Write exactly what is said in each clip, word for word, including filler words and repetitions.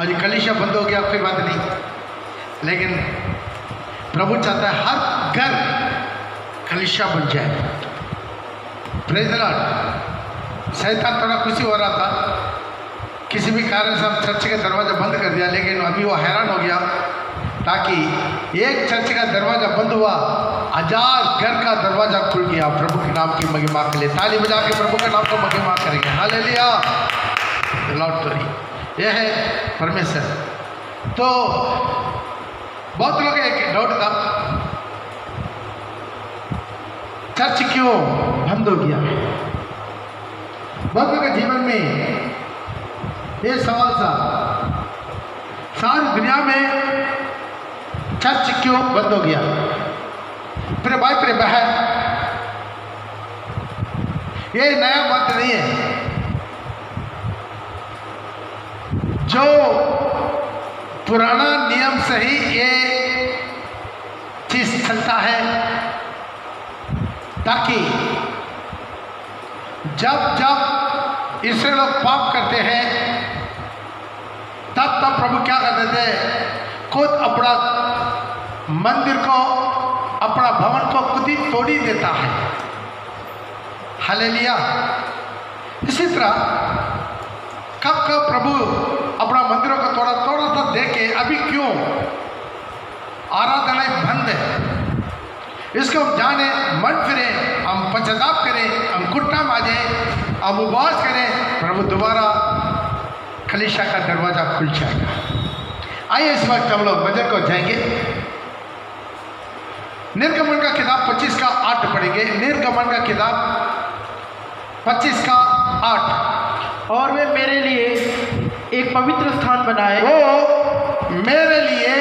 और ये कलीसिया बंद हो गया कोई बात नहीं, लेकिन प्रभु चाहता है हर घर कलीसिया बन जाए। Praise the Lord. शैतान थोड़ा खुशी हो रहा था, किसी भी कारण से हम चर्च का दरवाज़ा बंद कर दिया, लेकिन अभी वो हैरान हो गया, ताकि एक चर्च का दरवाज़ा बंद हुआ, हजार घर का दरवाज़ा खुल गया। प्रभु के नाम की महिमा के लिए ताली बजा के प्रभु के नाम को महिमा करेंगे। हालेलुया। लॉर्ड स्टोरी यह है परमेश्वर। तो बहुत लोग एक डाउट था, चर्च क्यों बंद हो गया? बहुत लोगों के जीवन में ये सवाल था, सारी दुनिया में चर्च क्यों बंद हो गया? प्रिय भाई प्रिय बहन, ये नया बात नहीं है। जो पुराना नियम से ही ये चीज चलता है, ताकि जब जब इससे लोग पाप करते हैं, तब तब प्रभु क्या करते थे, खुद अपना मंदिर को, अपना भवन को खुद ही तोड़ी देता है। हालेलुया। इसी तरह कब कब प्रभु अपना मंदिरों को तोड़ा तोड़ा था देखे, अभी क्यों आराधनाएं बंद है, इसको हम जाने, मन फिरे, हम पश्चाताप करें, हम घुटना माजे, हम उपवास करें, प्रभु दोबारा कलीसिया का दरवाजा खुल जाएगा। आइए इस वक्त हम लोग नजर को जाएंगे, निर्गमन का किताब पच्चीस का आठ पढ़ेंगे। निर्गमन का किताब पच्चीस का आठ। और वे मेरे लिए एक पवित्र स्थान बनाए, वो मेरे लिए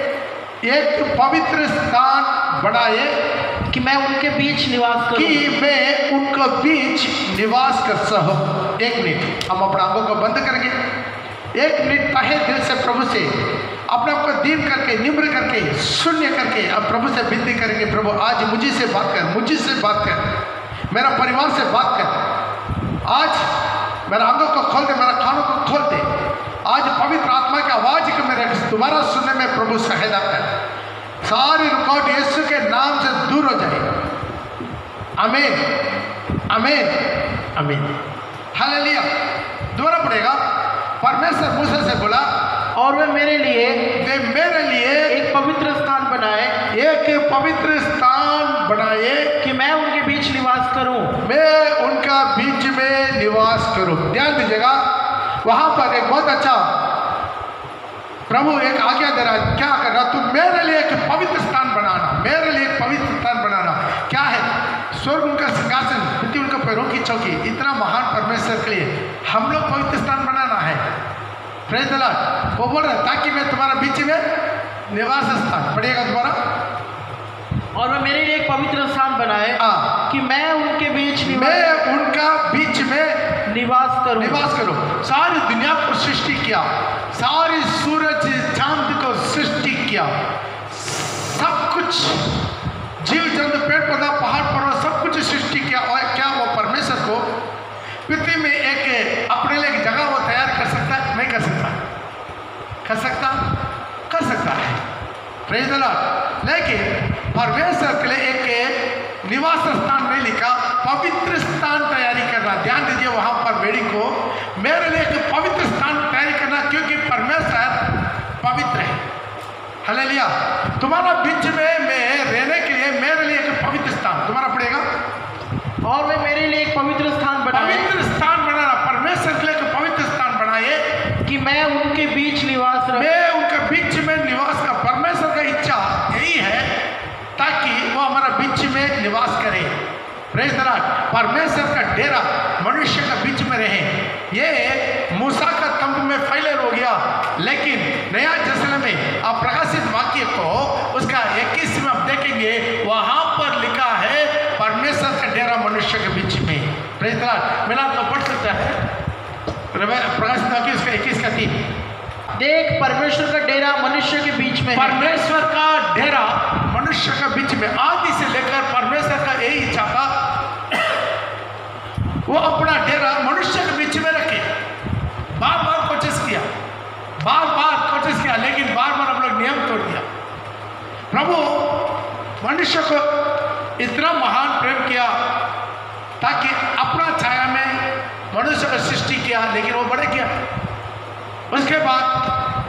एक पवित्र स्थान बनाए कि मैं उनके बीच निवास करूं, कि मैं उनके बीच निवास कर सकूं। एक मिनट हम अपना आंखों को बंद करेंगे, एक मिनट तहे दिल से प्रभु से अपने आप को दीन करके, निम्र करके, शून्य करके अब प्रभु से विनती करेंगे, प्रभु आज मुझे से बात कर, मुझे से बात कर, मेरा परिवार से बात कर, आज मेरा आंखों को खोल दे, मेरा कानों को खोल दे, आज पवित्र आत्मा की आवाज को मेरे दोबारा सुनने में प्रभु सहायता कर, सारी रुकावट यीशु के नाम से दूर हो जाए। आमीन, आमीन, आमीन। हालेलुया। दोबारा पड़ेगा। परमेश्वर मूसा से बोला, और वे मेरे लिए वे मेरे लिए एक पवित्र स्थान बनाए, एक पवित्र स्थान बनाए कि मैं उनके बीच निवास करूं, मैं उनका बीच में निवास करूं। ध्यान दीजिएगा, वहां पर एक बहुत अच्छा प्रभु एक आज्ञा दे रहा है, क्या कर रहा, तू मेरे लिए एक पवित्र स्थान बनाना, मेरे लिए एक पवित्र स्थान बनाना। क्या है? स्वर्ग उनका सिंहासन, पृथ्वी उनका पैरों की चौकी। इतना महान परमेश्वर के लिए हम लोग पवित्र स्थान बनाना है। Praise the Lord. वो बोल रहा है ताकि मैं तुम्हारा बीच में निवास स्थान, पढ़िएगा दोबारा। और वे मेरे लिए एक पवित्र स्थान बनाए हाँ, कि मैं उनके बीच मैं उनका बीच में निवास करूं, निवास करूं। सारी दुनिया को सृष्टि किया, सारी सूरज चांद को सृष्टि किया, सब कुछ जीव जंतु पेड़ पौधा पहाड़ पर्वत सब कुछ सृष्टि किया। और क्या वो परमेश्वर को पृथ्वी में एक अपने लिए एक जगह वो तैयार कर सकता है? नहीं कर सकता। कर सकता कर सकता है। Praise the Lord. लेकिन परमेश्वर के लिए एक निवास स्थान नहीं लिखा, पवित्र स्थान तैयारी करना। ध्यान दीजिए, वहां पर बेड़ी को मेरे लिए एक पवित्र स्थान तैयारी करना, क्योंकि परमेश्वर पवित्र है। हालेलुया। तुम्हारा बीच में मैं रहने के लिए मेरे लिए एक पवित्र स्थान, तुम्हारा पड़ेगा। और वे मेरे लिए एक पवित्र स्थान बनाए, पवित्र स्थान बनाना, परमेश्वर के लिए एक पवित्र स्थान बनाए कि मैं उनके बीच निवास रखूं, मैं उनके बीच में निवास का। परमेश्वर का इच्छा यही है ताकि वो हमारा बीच में निवास करे। Praise the Lord. परमेश्वर का डेरा मनुष्य का बीच में रहे। ये मूसा का तंबू में फैले हो गया, लेकिन नया यरूशलेम में आप प्रकाशित वाक्य को उसका इक्कीस में आप देखेंगे, वहां पर लिखा है परमेश्वर का डेरा मनुष्य के बीच में। Praise the Lord. मिला तो पढ़ सकता है प्रकाशित वाक्य उसका इक्कीस का तीन। देख, परमेश्वर का डेरा मनुष्य के बीच में है। परमेश्वर का डेरा मनुष्य के बीच में आदि से लेकर परमेश्वर का यही इच्छा था, वो अपना डेरा मनुष्य के बीच में रखे। बार बार कोशिश किया, बार बार प्रभु मनुष्य को इतना महान प्रेम किया ताकि अपना छाया में मनुष्य को सृष्टि किया, लेकिन वो बड़े किया। उसके बाद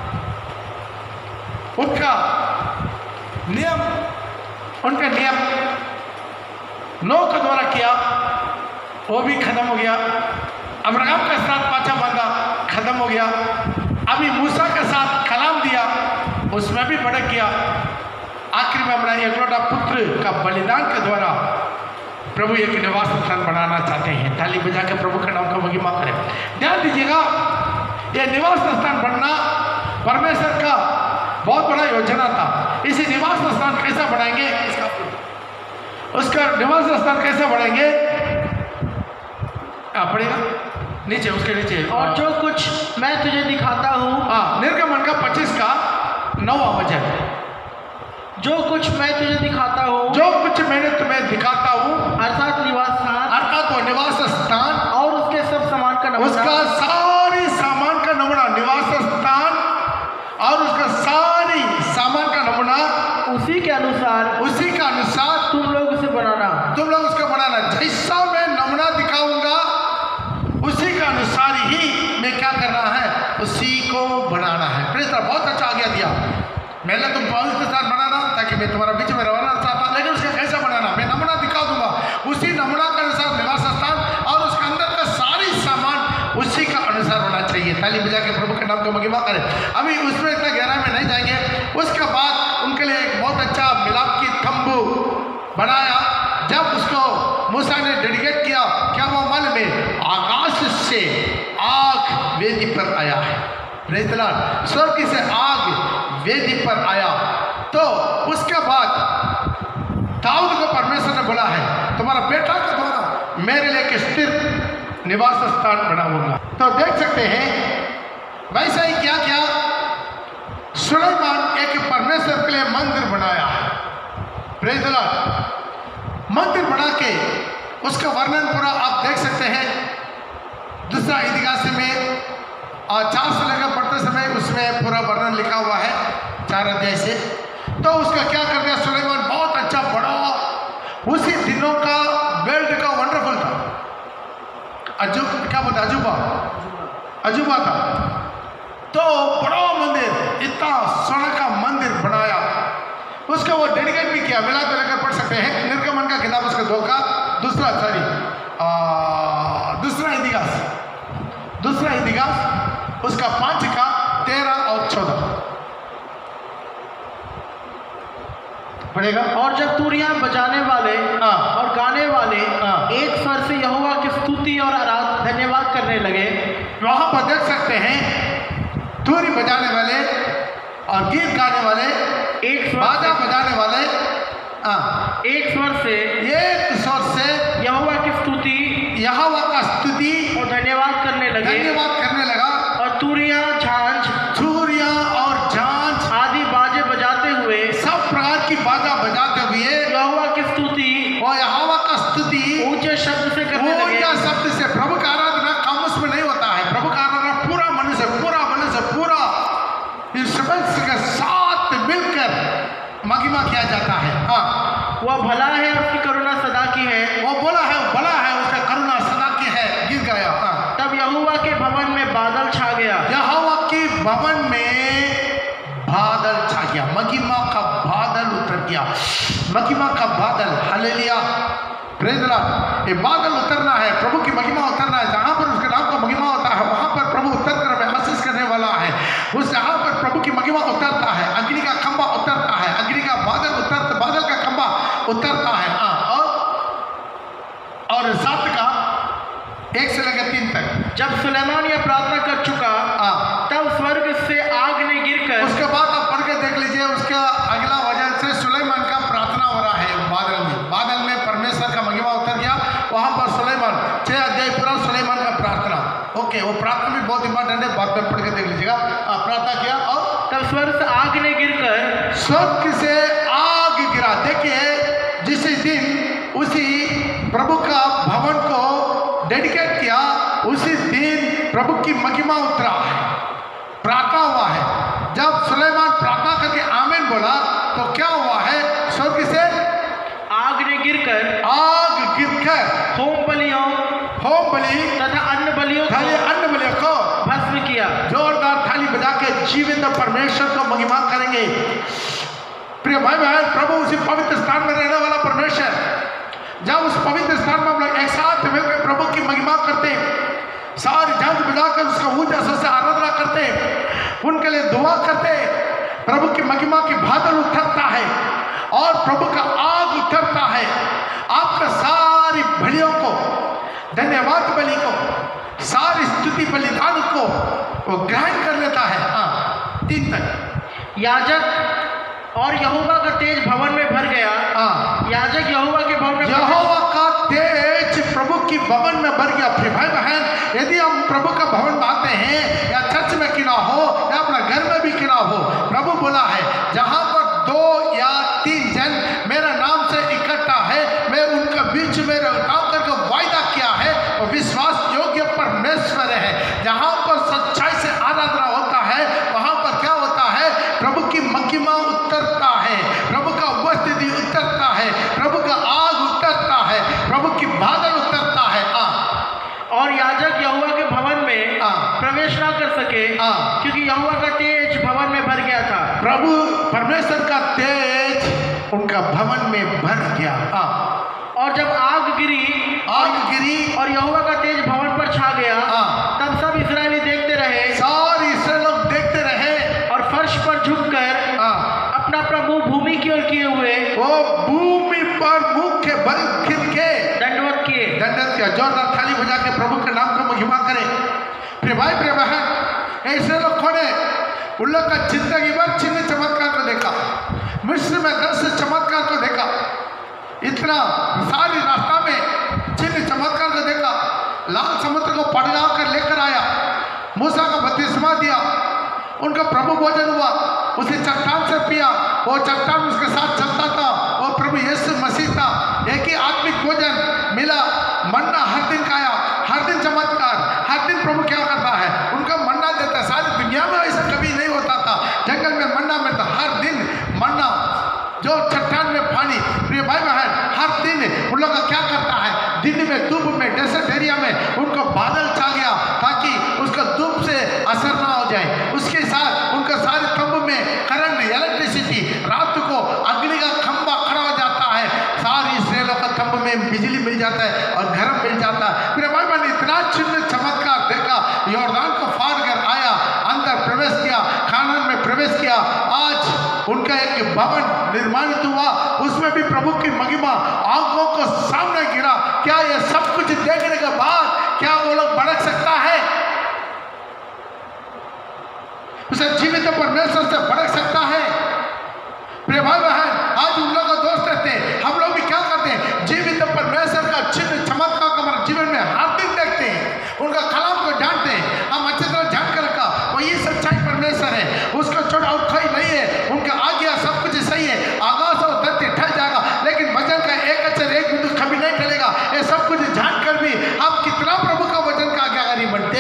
उनका नियम उनका नियम नोह के द्वारा किया, वो भी खत्म हो गया। अब्राहम के साथ पांचा बांधा, खत्म हो गया। अभी मूसा के साथ कलाम दिया, उसमें भी बड़ा किया। आखिर में अपना एकलौता पुत्र का बलिदान के द्वारा प्रभु एक निवास स्थान बनाना चाहते हैं। ताली बजा के प्रभु के नाम का महिमा करें। ध्यान दीजिएगा, यह निवास स्थान बनना परमेश्वर का बहुत बड़ा योजना था। इसे निवास स्थान कैसा बनाएंगे, इसका उसका निवास स्थान कैसे बढ़ेंगे, पड़ेगा नीचे, उसके नीचे। और जो कुछ मैं तुझे दिखाता हूँ, हाँ, निर्गमन का पच्चीस का नौवा वचन। जो कुछ मैं तुझे दिखाता हूँ, जो कुछ मैंने तुम्हें दिखाता हूँ, अर्थात निवास स्थान, अर्थात वो निवास स्थान और उसके सब सामान का नमूना, उसका सारी सामान का नमूना, निवास स्थान और उसका सारी सामान का नमूना उसी के अनुसार उसी के अनुसार तुम लोग उसे बनाना। तुम लोग उसको बनाना। जैसा मैं नमूना दिखाऊंगा उसी के अनुसार ही मैं क्या करना है, उसी को बनाना है। प्रेस बहुत अच्छा आज्ञा दिया। मैंने तुम पवित्र के साथ बनाना ताकि मैं तुम्हारा बीच में रहना चाहता, लेकिन उसका कैसा बनाना मैं नमूना दिखा दूंगा। उसी नमूना के अनुसार निवास स्थान और उसके अंदर का सारी सामान उसी का अनुसार होना चाहिए। ताली बजा के प्रभु के नाम को महिमा करें। अभी उसमें इतना गहराई में नहीं जाएंगे। उसके बाद उनके लिए एक बहुत अच्छा मिलाप की तंबू बनाया। जब उसको मूसा ने डेडिकेट किया, क्या वो मन में आकाश से आग वेदी पर आया है। Praise the Lord. स्वर्ग से आग वेदी पर आया। तो उसके बाद दाऊद को परमेश्वर ने बोला है, तुम्हारा बेटा के द्वारा मेरे लिए एक स्थिर निवास स्थान बनाऊंगा। तो देख सकते हैं वैसा ही क्या क्या सुलेमान एक परमेश्वर के लिए मंदिर बनाया है। Praise the Lord. मंदिर बना के उसका वर्णन पूरा आप देख सकते हैं। दूसरा इतिहास में और चार से लेकर पढ़ते समय उसमें पूरा वर्णन लिखा हुआ है, चार अध्याय से। तो उसका क्या कर दिया सुलेमान, बहुत अच्छा बड़ा, उसी दिनों का वर्ल्ड का वंडरफुल था। अजूब क्या बोलते अजूबा अजूबा था। तो बड़ा मंदिर, इतना सोने का मंदिर बनाया। उसका वो डेडिकेट भी किया। मिला तो लेकर पढ़ सकते हैं निर्गमन का किताब उसका दो का दूसरा सॉरी दूसरा इतिहास दूसरा इतिहास उसका पांच का तेरह और चौदह पढ़ेगा। और जब तुरियां बजाने वाले हाँ। और गाने वाले हाँ। एक स्वर से यहोवा की स्तुति और आराधना धन्यवाद करने लगे, वहां पर देख सकते हैं तुरी बजाने वाले और गीत गाने वाले, एक स्वर बाजा से, बजाने वाले, हाँ, एक स्वर से एक स्वर से यहोवा की स्तुति यहोवा का स्तुति और धन्यवाद करने लगे। धन्यवाद करने लगा। और तुरियां, झांझ, चूरिया और झांझ आदि बाजे बजाते हुए सब प्रकार की बाजा बजाते हुए यहोवा की स्तुति और यहोवा का स्तुति ऊंचे शब्द से करने लगे। ऊंचा शब्द से। प्रभु का आराधना खामोश में नहीं होता है। प्रभु का आराधना पूरा मन से, पूरा मन से, पूरा इंस्ट्रूमेंट्स के साथ मिलकर महिमा किया जाता है। हाँ, वह भला है, उसकी करुणा सदा की है। वो बोला है, वो भला है, उसका करुणा सदा की है। गिर गया। हाँ। तब यहोवा के भवन में बादल छा गया। यहोवा के भवन में बादल छा गया। महिमा का बादल उतर गया। महिमा का बादल, हालेलुया, प्रेज़ द लॉर्ड। ये बादल उतरना है, प्रभु की महिमा उतरना है। जहाँ पर उसके नाम का महिमा होता है वहाँ पर प्रभु उतर कर हमें आशीष करने वाला है। उस जहाँ पर प्रभु की महिमा उतरता है, अग्नि का खंभा उतरता है, अग्नि का बादल उतरता, बादल का खंभा उतरता है। हाँ, और और सात का एक से लेकर तीन तक। जब सुलेमान यह प्रार्थना कर चुका, हाँ, तब स्वर्ग से आग ने गिरकर, उसके बाद आप पढ़ के देख लीजिए। उसका अगला वजह से सुलेमान का प्रार्थना हो रहा है बादल में। बादल में परमेश्वर का महिमा उतर गया। वहां पर सुलेमान छह अध्याय पूरा सुलेमान का प्रार्थना। ओके, वो प्रार्थना भी बहुत इंपॉर्टेंट है, बाद में पढ़ के देख लीजिएगा। प्रार्थना किया और तब स्वर्ग से आग ने गिरकर, स्वर्ग से आग गिरा। देखिए, जिस दिन उसी प्रभु का भवन को डेडिकेट किया, उसी दिन प्रभु की महिमा उतरा है, प्रार्थना हुआ है। जब सुलेमान प्रार्थना करके आमीन बोला तो क्या हुआ बलि तथा अन्य बलियों था ये को अन्य बलियों को भस्म किया। जोरदार थाली बजा के जीवित परमेश्वर को महिमा करेंगे। प्रिय भाई बहन, प्रभु उसी पवित्र स्थान में रहने वाला परमेश्वर, जब उस पवित्र स्थान में हम लोग एक साथ मिलकर प्रभु की महिमा करते, सारी झंझ बजाकर उसका ऊंचा स्वर से आराधना करते, उनके लिए दुआ करते, प्रभु की महिमा की बादल उतरता है और प्रभु का आग उतरता है, आपका सारी बलियों को, धन्यवाद बलि को, सारी स्तुति बलिदान को वो ग्रहण कर लेता है। हाँ, तीन तक याजक और यहोवा का तेज भवन में भर गया। हाँ, याजक यहोवा के भवन में यहोवा का तेज प्रभु की भवन में भर गया। फिर भाई बहन, यदि हम प्रभु का भवन में आते हैं, या चर्च में क्यों ना हो या अपना घर में भी क्यों ना हो, प्रभु बोला है जहां पर दो या तीन जन मेरा नाम से इकट्ठा है, मैं उनके बीच में काम करके वायदा किया है, और विश्वास योग्य परमेश्वर है। जहां पर सच्चाई से आराधना होता है, वहां पर क्या होता है, प्रभु की महिमा उतरता है, प्रभु का उपस्थिति उतरता है, प्रभु का आग उतरता है, प्रभु की बादल उतरता है। आ, और याजक यहोवा के भवन में आ, प्रवेश ना कर सके, आ, क्योंकि यहोवा का तेज भवन में भर गया था। प्रभु परमेश्वर का तेज उनका भवन में भर गया। आ, और जब आग गिरी आग गिरी और यहोवा का तेज भवन पर छा गया, हाँ। तब सब इस्राएली देखते रहे, सारे इस्राएल लोग देखते रहे, और फर्श पर झुककर हाँ, अपना अपना मुंह भूमि की ओर किए हुए वो भूमि पर मुख के बल खिल के दंडवत किए। दंडवत किया। जोरदार थाली बजा के प्रभु के नाम को महिमा करें। प्रिय भाई, प्रिय बहन, ऐसे लोगों ने उन लोग का जिंदगी भर चिन्ह चमत्कार को देखा, मिस्र में दस चमत्कार को देखा, इतना सारी रास्ता में चिन्ह चमत्कार को देखा, लाल समुद्र को पड़गा कर लेकर आया, मूसा का बपतिस्मा दिया, उनका प्रभु भोजन हुआ, उसे चट्टान से पिया, वो चट्टान उसके साथ चलता था, वो प्रभु यीशु मसीह था। एक ही आत्मिक भोजन मिला, मन्ना हर दिन खाया, हर दिन चमत्कार, हर दिन प्रभु क्या करता है, उनका मन्ना देता है। सारी दुनिया में ऐसा कभी नहीं होता था, जंगल में मन्ना मिलता, हर दिन मन्ना, जो चट्टान में पानी। प्रिय भाई बहन, हर दिन उन लोग का क्या करता है, दिन में धूप में डेजर्ट एरिया में उनको बादल छा गया, ताकि उसका धूप से असर ना हो जाए। उसके साथ उनका सारे खंभ में करंट, इलेक्ट्रिसिटी, रात को अग्नि का खंभा खड़ा हो जाता है, सारी इस्राएलियों का खंभ में बिजली मिल जाता है और घर मिल जाता है। प्रिय भाई बहन, इतना चिन्ह चमत्कार देखा, यॉर्दान को फाड़ कर आया, अंदर प्रवेश किया, खानान में प्रवेश किया। आज उनका एक भवन निर्माणित हुआ, उसमें भी प्रभु की महिमा आंखों को सामने गिरा। क्या ये सब कुछ देखने के बाद क्या वो लोग भड़क सकता है? उसे जीवित परमेश्वर से भड़क सकता है? प्रिय भाई बहन, आज उन लोग का दोस्त रहते हैं, हम लोग भी क्या करते हैं, जीवित परमेश्वर का चिन्ह चमत्कार को हमारे जीवन में हर दिन देखते हैं, उनका कलाम को जानते हैं, हम अच्छी तरह जान कर रखा वही सच्चाई परमेश्वर है, उसका छोटा और कोई नहीं है, उनका आज्ञा सब कुछ सही है, आकाश और धरती ठहर जाएगा, लेकिन वचन का एक अक्षर एक बिंदु कभी नहीं टलेगा। ये सब कुछ जानकर भी हम कितना प्रभु का वचन का आज्ञाकारी बनते,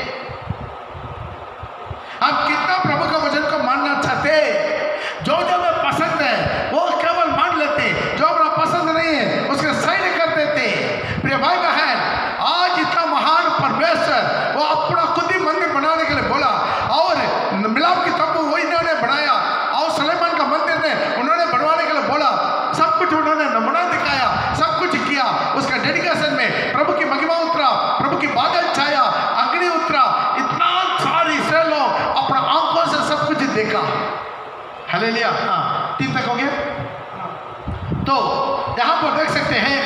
हम कितना प्रभु का वचन को मानना चाहते। जो जो हमें पसंद है वो केवल मान लेते, जो हमें पसंद नहीं है उसके साइड कर देते। प्रिय भाई बहन, आज इतना महान परमेश्वर वो अपना खुद ही मंदिर बनाने के लिए बोला, और मिलाप की तंबू वो इन्होंने बनाया, और सुलेमान का मंदिर ने उन्होंने बनवाने के लिए बोला, सब कुछ उन्होंने नमूना दिखाया, सब कुछ किया। उसका डेडिकेशन में प्रभु की महिमा उतरा, प्रभु की बादल छाया, अग्नि उतरा, इतना सारी से लोग अपना आंखों से सब कुछ देखा। हालेलुया। हाँ, तीन तक हो गया। तो यहां पर देख सकते हैं,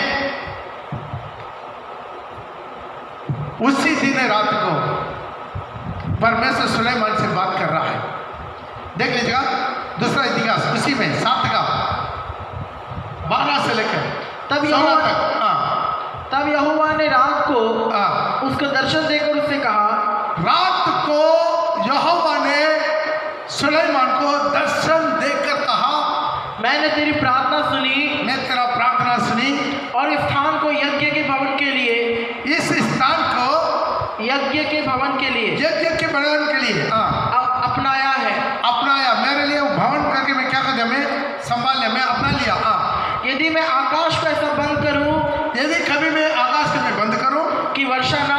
उसी दिन रात को परमेश्वर सुलेमान से बात कर रहा है। देख लीजिएगा दूसरा इतिहास, उसी में सात का बारह से लेकर तब सोलह यहोवा तक। हाँ, तब यहोवा ने रात को हाँ, उसको दर्शन देकर उससे कहा, रात को यहोवा ने सुलेमान को दर्शन देकर कहा, मैंने तेरी प्रार्थना सुनी, मैं तेरा प्रार्थना सुनी, और इस स्थान को यज्ञ के भवन के लिए, इस स्थान को यज्ञ के भवन के लिए यज्ञ के भवन के लिए हाँ अ- अपनाया है। अपनाया, मेरे लिए वो भवन करके मैं क्या कर दिया, मैं संभाल लिया, मैं अपना लिया। हाँ, यदि मैं आकाश को ऐसा बंद करूं यदि कभी मैं आकाश को मैं बंद करूं कि वर्षा ना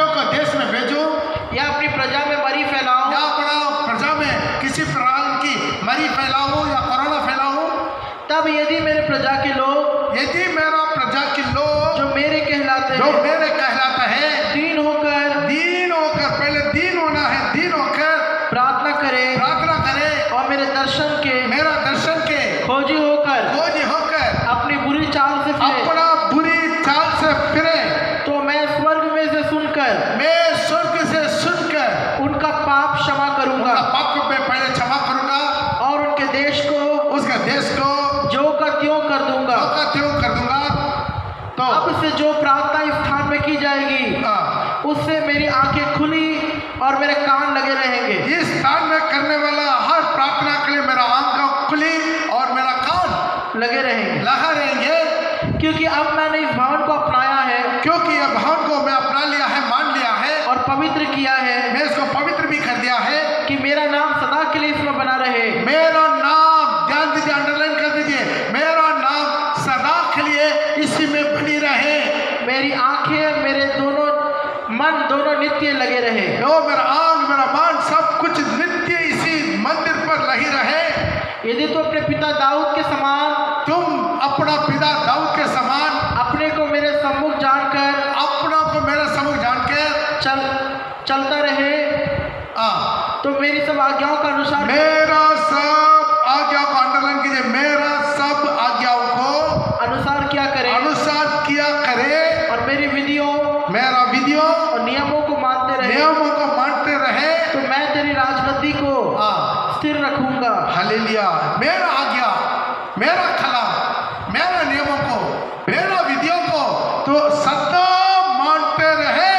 बच्चियों को देश में भेजो या अपनी प्रजा में मरी फैलाओ या अपना प्रजा में किसी प्रकार की मरी फैलाओ या कोरोना फैलाओ, तब यदि मेरे प्रजा के लोग यदि मेरा प्रजा के लोग जो मेरे कहलाते जो हैं मेरे कहलाता है दीन होकर दीन होकर, पहले दीन होना है, दीन होकर प्रार्थना करे प्रार्थना करे और मेरे दर्शन के मेरा दर्शन के खोजी होकर खोजी होकर अपनी बुरी चाल से फिरे, अपना बुरी चाल से फिरे, तो मैं स्वर्ग में से सुनकर मैं स्वर्ग से सुनकर उनका पाप क्षमा करूंगा उनका पाप को मैं पहले क्षमा करूंगा और उनके देश को उसके देश को जो का त्यों कर दूंगा। जो का त्यों कर दूंगा। तो अब से जो प्रार्थना इस स्थान में की जाएगी हाँ, उससे मेरी आंखें खुली और मेरे कान लगे रहेंगे। इस स्थान में करने वाला हर प्रार्थना के लिए मेरा आंख खुली और मेरा कान लगे रहेंगे, लगा रहेंगे, क्योंकि अब मैंने इस भवन को अपनाया है क्योंकि यह भवन को मैं अपना लिया है, मान लिया है और पवित्र किया है मैं इसको पवित्र भी कर दिया है कि मेरा नाम सदा के लिए इसमें बना रहे। मेरा नाम, ध्यान दीजिए, अंडरलाइन कर दीजिए, मेरा नाम सदा के लिए इसी में बनी रहे, मेरी आंखें मेरे दोनों मन दोनों नित्य लगे रहे। जो मेरा आंख मेरा मन सब कुछ नित्य इसी मंदिर पर लगी रहे। यदि तो अपने पिता दाऊद के समान तुम अपना पिता दाऊद के समान अपने को मेरे सम्मुख जानकर अपना को मेरा समूह जान के चल चलता रहे आ, तो मेरी सब आज्ञाओं का अनुसार मेरा सब आज्ञाओं को अंडरलाइन कीजिए, मेरा सब आज्ञाओं को अनुसार क्या करे अनुसार किया करे और मेरी विधियों मेरा विधियों और नियमों को मानते रहे, नियमों को मानते रहे तो मैं तेरी राजगद्दी को हाँ, स्थिर रखूंगा। हालेलुया। मेरा आज्ञा, मेरा कलाम, मेरा नियमों को, मेरा विधियों को तो सदा मानते रहे,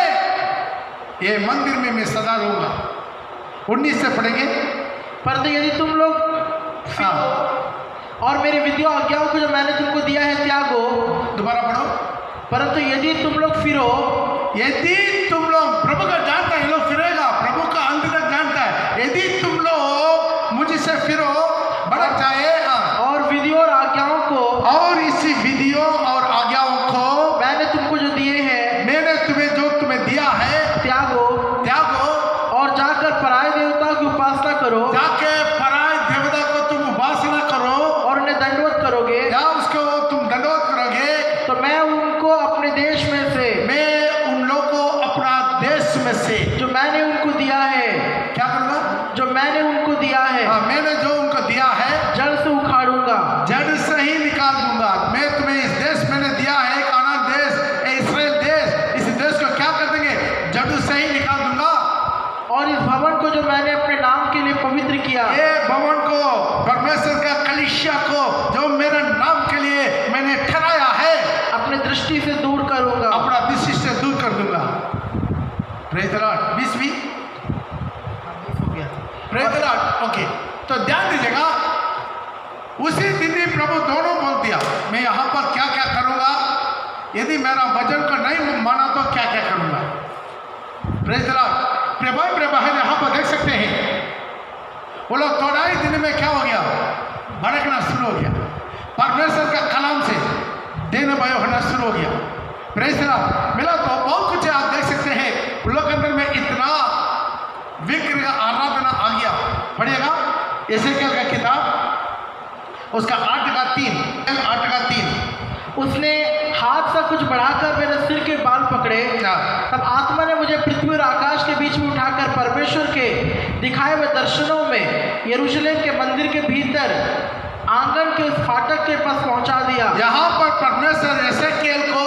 ये मंदिर में मैं सदा रहूंगा। उन्नीस से पढ़ेंगे। परंतु यदि तुम लोग हाँ, और मेरी विधियों आज्ञाओं को जो मैंने तुमको दिया है त्यागो, दोबारा पढ़ो। परंतु यदि तुम लोग फिरो, यदि तुम लोग, प्रभु का जानता है, लोग फिरेगा, प्रभु का अंत तक जानता है, यदि तुम लोग मुझसे फिरो बड़ा चाहे हाँ, और विधियों और आज्ञाओं को और इसी विधियों और आज्ञाओं को मैंने तुमको जो दिए हैं मैंने तुम्हें जो तुम्हें दिया है त्यागो त्यागो, और जाकर पराय देवता की उपासना करो जाके पराय देवता को तुम उपासना करो और उन्हें दंडवत करोगे, या उसको तुम दंडवत करोगे, तो मैं उनको अपने देश में से मैं उन लोगों को अपना देश में से जो मैंने उनको दिया है क्या करूंगा, जो मैंने उनको दिया है हाँ, मैंने जो उनको दिया है जड़ से उखाड़ूंगा, जड़ से ही निकाल दूंगा। मैं तुम्हें इस देश मैंने दिया है, कानान देश, इस्राएल देश, इस देश को क्या कर देंगे, जड़ से ही निकाल दूंगा। और इस भवन को जो मैंने अपने नाम के लिए पवित्र किया, ये भवन को, परमेश्वर का कलीसिया को जो मेरे नाम के लिए मैंने ठहराया है, अपने दृष्टि से दूर करूंगा, अपना दृष्टि से दूर कर दूंगा। Praise the Lord. बीस भी हो गया। Praise the Lord. ओके, तो ध्यान दीजिएगा, उसी दिन ही प्रभु दोनों बोल दिया, मैं यहाँ पर क्या क्या करूँगा, यदि मेरा वचन को नहीं माना तो क्या क्या करूँगा। Praise the Lord. प्रभा प्रभा यहाँ पर देख सकते हैं, वो लोग थोड़ा ही दिन में क्या हो गया, भड़कना शुरू हो गया, परमेश्वर का कलाम से दिन भय होना शुरू हो गया। Praise the Lord. मिला तो बहुत कुछ आप देख सकते हैं, उन लोग के अंदर में इतना विग्रह आराधना आ गया। पढ़िएगा एसेकियल का किताब, उसका आठ का तीन आठ का तीन उसने हाथ से कुछ बढ़ाकर मेरे सिर के बाल पकड़े, तब आत्मा ने मुझे पृथ्वी और आकाश के बीच में उठाकर परमेश्वर के दिखाए हुए दर्शनों में यरूशलेम के मंदिर के भीतर आंगन के उस फाटक के पास पहुंचा दिया। यहाँ पर परमेश्वर एसेकियल को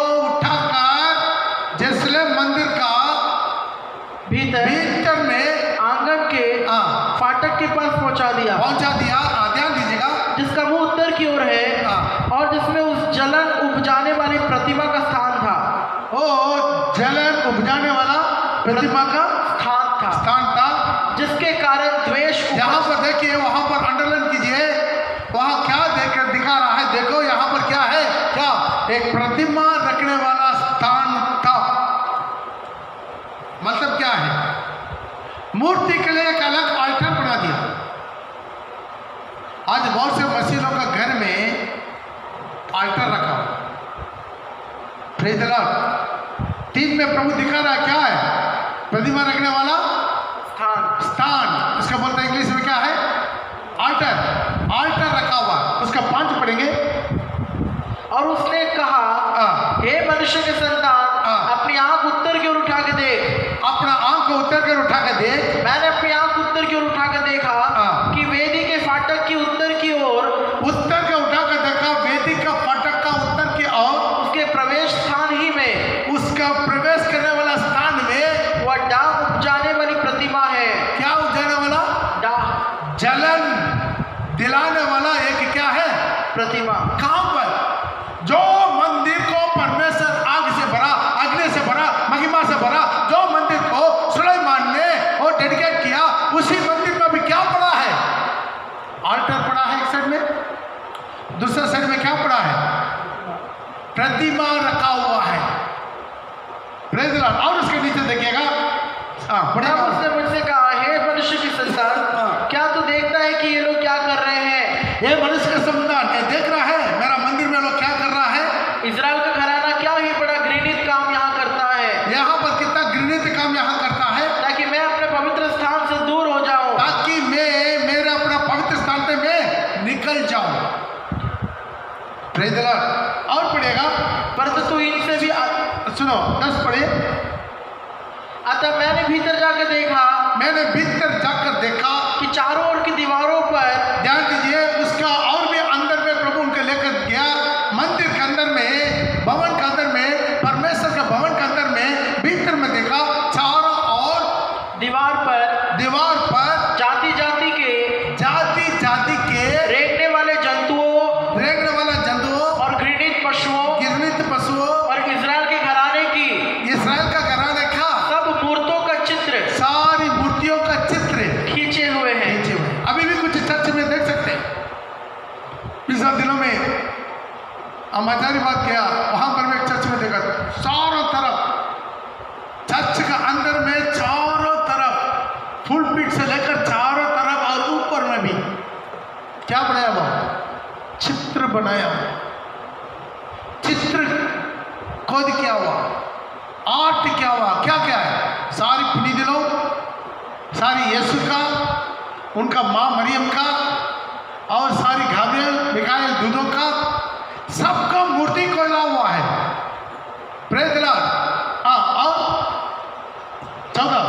उठाकर यरूशलेम मंदिर का भीतर भीतर में आंगन के हाँ, फाटक के पास पहुंचा दिया, पहुंचा दिया। ध्यान दीजिएगा, जिसका मुंह उत्तर की ओर है हाँ, और जिसमें उस जलन उपजाने वाली प्रतिमा का स्थान था। ओ जलन उपजाने वाला प्रतिमा का स्थान था स्थान था, जिसके कारण द्वेष उपज- यहाँ पर देखिए, वहाँ पर अंडरलाइन कीजिए, वहाँ क्या देख दिखा रहा है, देखो यहाँ पर क्या है, क्या एक प्रतिमा रखने वाला स्थान था। मतलब क्या है, मूर्ति के लिए एक अलग अल्टर बना दिया। आज बहुत से मसीहों का घर में अल्टर रखा। Praise the Lord. तीन में प्रभु दिखा रहा है क्या है, प्रतिमा रखने वाला स्थान। स्थान, इसका बोलते हैं इंग्लिश में क्या है? आल्टर। आल्टर रखा हुआ, उसका पांच पढ़ेंगे। और उसने कहा, हाँ। हे मनुष्य के संतान, हाँ। अपनी आंख उत्तर की ओर उठा के देख। अपना आंख को उत्तर कर उठा के देख। मैंने अपनी आंख उत्तर की ओर उठा के देखा हाँ। कि वेदी के फाटक की उत्तर की ओर, उत्तर के उठा कर देखा वेदी का फाटक का उत्तर की ओर, उसके प्रवेश स्थान ही में, उसका प्रवेश करने वाला स्थान में वह डाह उपजाने वाली प्रतिमा है। क्या उपजाने वाला? डाह, जलन दिलाने वाला एक क्या है? प्रतिमा। कहां पर? जो मंदिर को परमेश्वर आग से भरा, अग्नि से भरा, महिमा से भरा, जो मंदिर को सुलेमान ने वो डेडिकेट किया, उसी मंदिर में भी क्या पड़ा है? आल्टर पड़ा है एक साइड में, दूसरे साइड में क्या पड़ा है? प्रतिमा रखा हुआ है। Praise the Lord. और उसके नीचे देखिएगा, हाँ तब पढ़िएगा। उसने मुझसे कहा, हे मनुष्य की संतान, हाँ। क्या तू देखता है कि ये लोग क्या कर रहे हैं? ये मनुष्य का संतान, ये देख रहा है मेरा मंदिर में लोग क्या कर रहा है? इजराइल का घराना क्या ही बड़ा घृणित काम यहाँ करता है, यहाँ पर कितना घृणित काम यहाँ करता है, ताकि मैं अपने पवित्र स्थान से दूर हो जाऊं, ताकि मैं मेरे अपना पवित्र स्थान पे मैं निकल जाऊं। Praise the Lord. और पढ़िएगा, परंतु तू इनसे भी आ- सुनो दस पढ़े। अतः मैंने भीतर जाकर देखा मैंने भीतर जाकर देखा, कि चारों ओर की दीवारों पर, ध्यान दीजिए, उसका और भी अंदर में प्रभु उनके लेकर गया, मंदिर के अंदर में, भवन के अंदर में, परमेश्वर के भवन के अंदर में, भीतर में देखा चारों ओर दीवार पर दीवार पर जाति जाति के, जाति जाति के रेंगने वाले जंतुओं रेंगने वाला जंतुओं, और घृणित पशुओं घृणित पशुओं, और इजराइल के घराने की इस्राएल का घराने का सब मूर्तों का चित्र सारी मूर्तियों का चित्र खींचे हुए हैं। खींचे हुए। अभी भी कुछ चर्च में देख सकते हैं। पिछले दिनों में हम हजारी बात किया, वहां पर मैं एक चर्च में देखा, चारों तरफ चर्च का अंदर में चारों तरफ फुल पीठ से लेकर चारों तरफ और ऊपर में भी क्या बनाया हुआ? चित्र बनाया हुआ, चित्र खोद किया हुआ, आर्ट किया हुआ। क्या क्या है? सारी पुनीत लोग, सारी यीशु का, उनका माँ मरियम का, और सारी गाब्रियल मिकाएल दूधों का, सबका मूर्ति खोदा हुआ है। Praise the Lord. हाँ, और चौदह।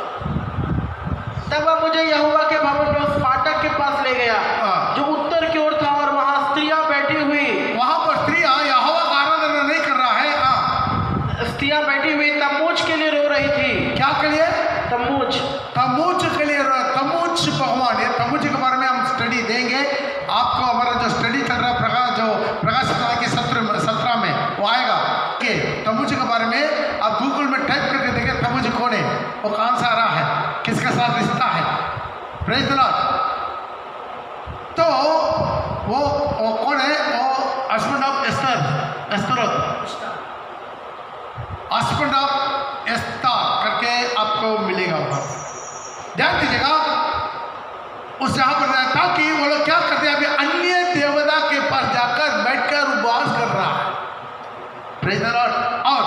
तब वह मुझे यहोवा के भवन में उस फाटक के पास ले गया हाँ। जो उत्तर की ओर था, और वहां स्त्रियां बैठी हुई वहां पर स्त्रियां यहोवा का आराधना नहीं कर रहा है। हाँ, स्त्रियां बैठी हुई तम्मूज के लिए रो रही थी। क्या के लिए? तम्मूज तमूज के लिए। तमूज भगवान, ये तमूज के बारे में हम स्टडी देंगे आपको। हमारा जो स्टडी चल रहा है प्रकाश, जो प्रकाश की सत्र सत्रह में वो आएगा कि तमूज के बारे में आप गूगल में टाइप करके देखें तमूज कौन है, वो कहाँ से आ रहा है, किसके साथ रिश्ता है। Praise the Lord. तो वो वो कौन है? वो husband of Esther, Ashtaroth, husband of Esther करके आपको मिलेगा वहां। ध्यान दीजिएगा, उस जहां पर जाए, ताकि वो लोग क्या करते हैं? अभी अन्य देवता के पास जाकर बैठकर उपवास कर रहा है। Praise the Lord. और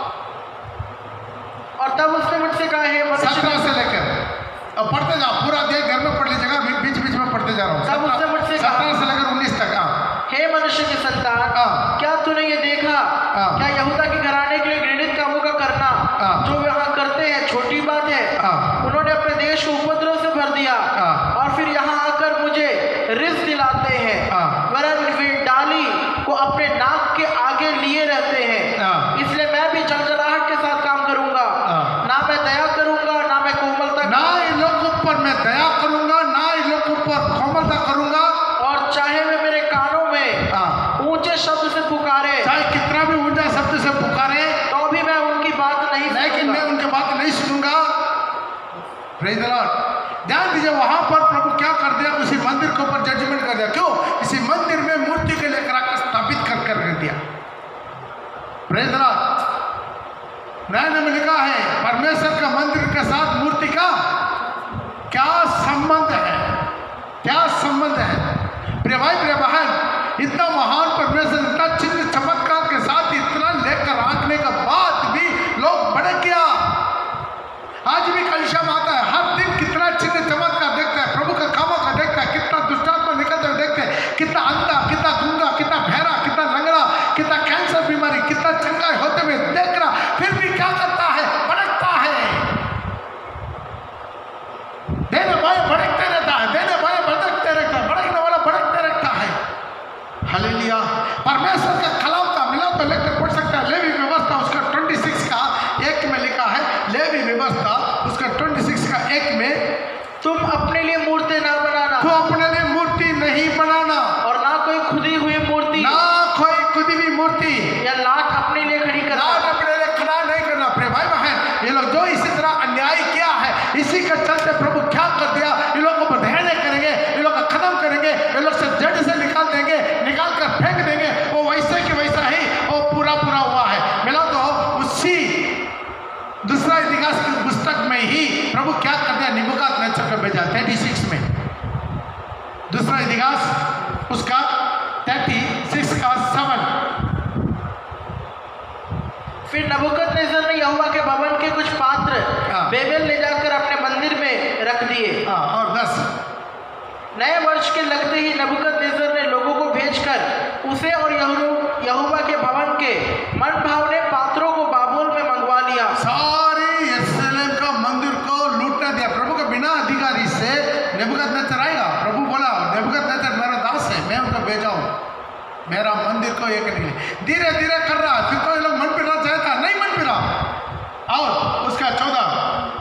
और तब उसने मुझसे कहा, हे मनुष्य, सत्रह से लेकर अब पढ़ते जाओ, पूरा देख घर में पढ़ लीजिएगा, बीच बीच में पढ़ते जा रहा हूँ। तब उसने मुझसे कहा, सत्रह से लेकर उन्नीस तक। हाँ, हे मनुष्य के संतान, हाँ। क्या तूने ये देखा? हाँ। क्या यहूदा के घराने के लिए घृणित कामों का करना हाँ। जो वहाँ करते हैं छोटी बात है? हाँ। उन्होंने अपने देश को उपद्रव से भर दिया, हाँ। और फिर यहाँ आकर मुझे रिस दिलाते हैं। हाँ। वरन वे डाली को अपने नाक के आगे लिए रहते हैं। हाँ। इसलिए मैं भी जलजलाहट के साथ काम करूंगा। हाँ। ना मैं दया करूंगा, ना मैं कोमलता ना इन लोग ऊपर मैं दया करूंगा, ना इन लोग ऊपर कोमलता करूंगा। और चाहे वे मेरे कानों में हाँ। ऊंचे शब्द से पुकारे, चाहे कितना भी ऊंचा शब्द से पुकारे, तो भी मैं उनकी बात नहीं लेकिन सुनूंगा। मैं उनकी बात नहीं सुनूंगा। Praise the lord. ध्यान दीजिए, वहां पर प्रभु क्या कर दिया? उसी मंदिर के ऊपर जजमेंट कर दिया। क्यों? इसी मंदिर में मूर्ति के लेकर आकर स्थापित कर कर रख दिया। Praise the lord. नए में लिखा है, परमेश्वर का मंदिर के साथ मूर्ति का क्या संबंध है? क्या संबंध है? प्रिय भाई, प्रिय बहन, इतना महान परमेश्वर, इतना चिन्ह चमत्कार के साथ इतना लेकर आंकने के बाद भी लोग भड़क गया। आज इसी के चलते प्रभु क्या कर दिया, इन लोगों को बंधेड़े करेंगे, इन लोग को खत्म करेंगे, इन लोग से जड़ से निकाल देंगे, निकाल कर फेंक देंगे। वो वैसे कि वैसा ही वो पूरा पूरा हुआ है। मिला तो उसी दूसरा इतिहास की पुस्तक में ही प्रभु क्या कर दिया, नबूकदनेस्सर को भेजा छत्तीस में। दूसरा इतिहास उसका छत्तीस का सावन। फिर नबूकदनेस्सर ने यहोवा के भवन के कुछ पात्र हाँ। बेबेल ले जाकर अपने मंदिर में रख दिए। हाँ, और दस नए वर्ष के लगते ही नबूकदनेस्सर ने लोगों को भेजकर उसे और यहोवा यहोवा के भवन के मन भावने पात्रों को बाबुल में मंगवा लिया। सारे यरूशलेम का मंदिर को लूटने दिया। प्रभु के बिना अधिकारी से नबूकदनेस्सर आएगा। प्रभु बोला नबूकदनेस्सर मेरा दास है, मैं उनको भेजा हूँ, मेरा मंदिर को एक नहीं। धीरे धीरे कर रहा, फिर तो ये लोग मन फिरना चाहता, नहीं मन फिरा। और उसका चौदह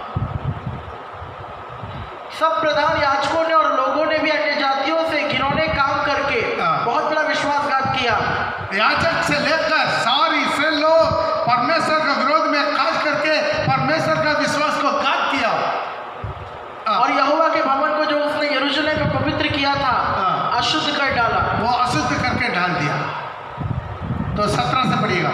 सब प्रधान याजकों ने और लोगों ने भी अन्य जातियों से घिनौने काम करके हाँ। बहुत बड़ा विश्वासघात किया। याजक से लेकर सारी से लोग परमेश्वर के विरोध में काज करके परमेश्वर का विश्वास को घात किया। हाँ। और यहोवा के भवन को जो उसने यरूशलेम में पवित्र किया था हाँ। अशुद्ध कर डाला। वो अशुद्ध करके डाल दिया। तो सत्रह से पढ़िएगा।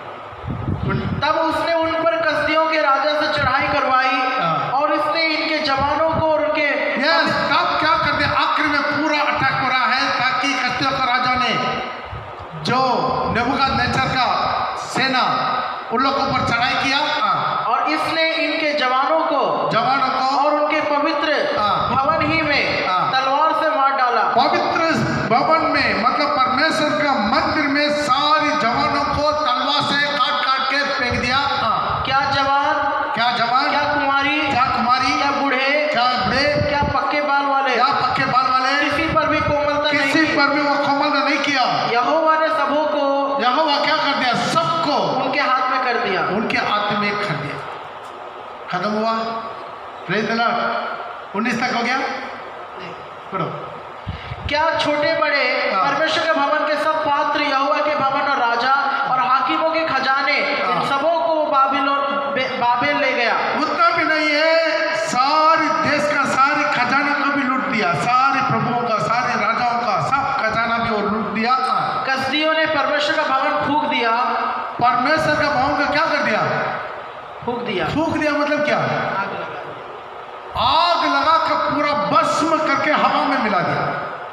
तब उसने उन पर कसदियों के राजा से चढ़ाई करवाई हाँ। और इसने इनके जवानों को और उनके यस, तब क्या कर दिया, आखिर में पूरा अटैक हो रहा है ताकि कसदियों का राजा ने जो नबूकदनेस्सर का सेना उन लोगों पर चढ़ाई किया। हाँ। और इसने इनके जवानों को जवानों को और उनके पवित्र हाँ। भवन ही में हाँ। तलवार से मार डाला। पवित्र भवन में मतलब परमेश्वर का मंदिर में सारी जवानों को तलवार से काट काट के फेंक दिया। हाँ। क्या जवान, क्या जवान, क्या कुमारी, क्या कुमारी, क्या बूढ़े, क्या बड़े, क्या पक्के बाल वाले, क्या पक्के बाल वाले, किसी पर भी कोमलता नहीं किसी की। पर भी वो कोमलता नहीं किया। यहोवा ने सबों को यहोवा क्या कर दिया, सबको उनके हाथ में कर दिया। उनके हाथ में कर दिया। खत्म हुआ। Praise the lord. उन्नीस तक हो गया। पढ़ो। क्या छोटे बड़े हाँ। परमेश्वर के भवन के सब पात्र, यहोवा के भवन और राजा और हाकिमों के खजाने, हाँ। इन सबों को वो बाबिलोन बे- बाबेल ले गया। उतना भी नहीं है, सारे देश का सारे खजाना को भी लूट दिया। सारे प्रभुओं का, सारे राजाओं का सब खजाना भी वो लूट दिया। कसदियों ने परमेश्वर का भवन फूंक दिया। परमेश्वर का भवन का क्या कर दिया, फूंक दिया, फूंक दिया मतलब क्या, आग लगा दी। आग लगा कर पूरा भस्म करके हवा में मिला दिया।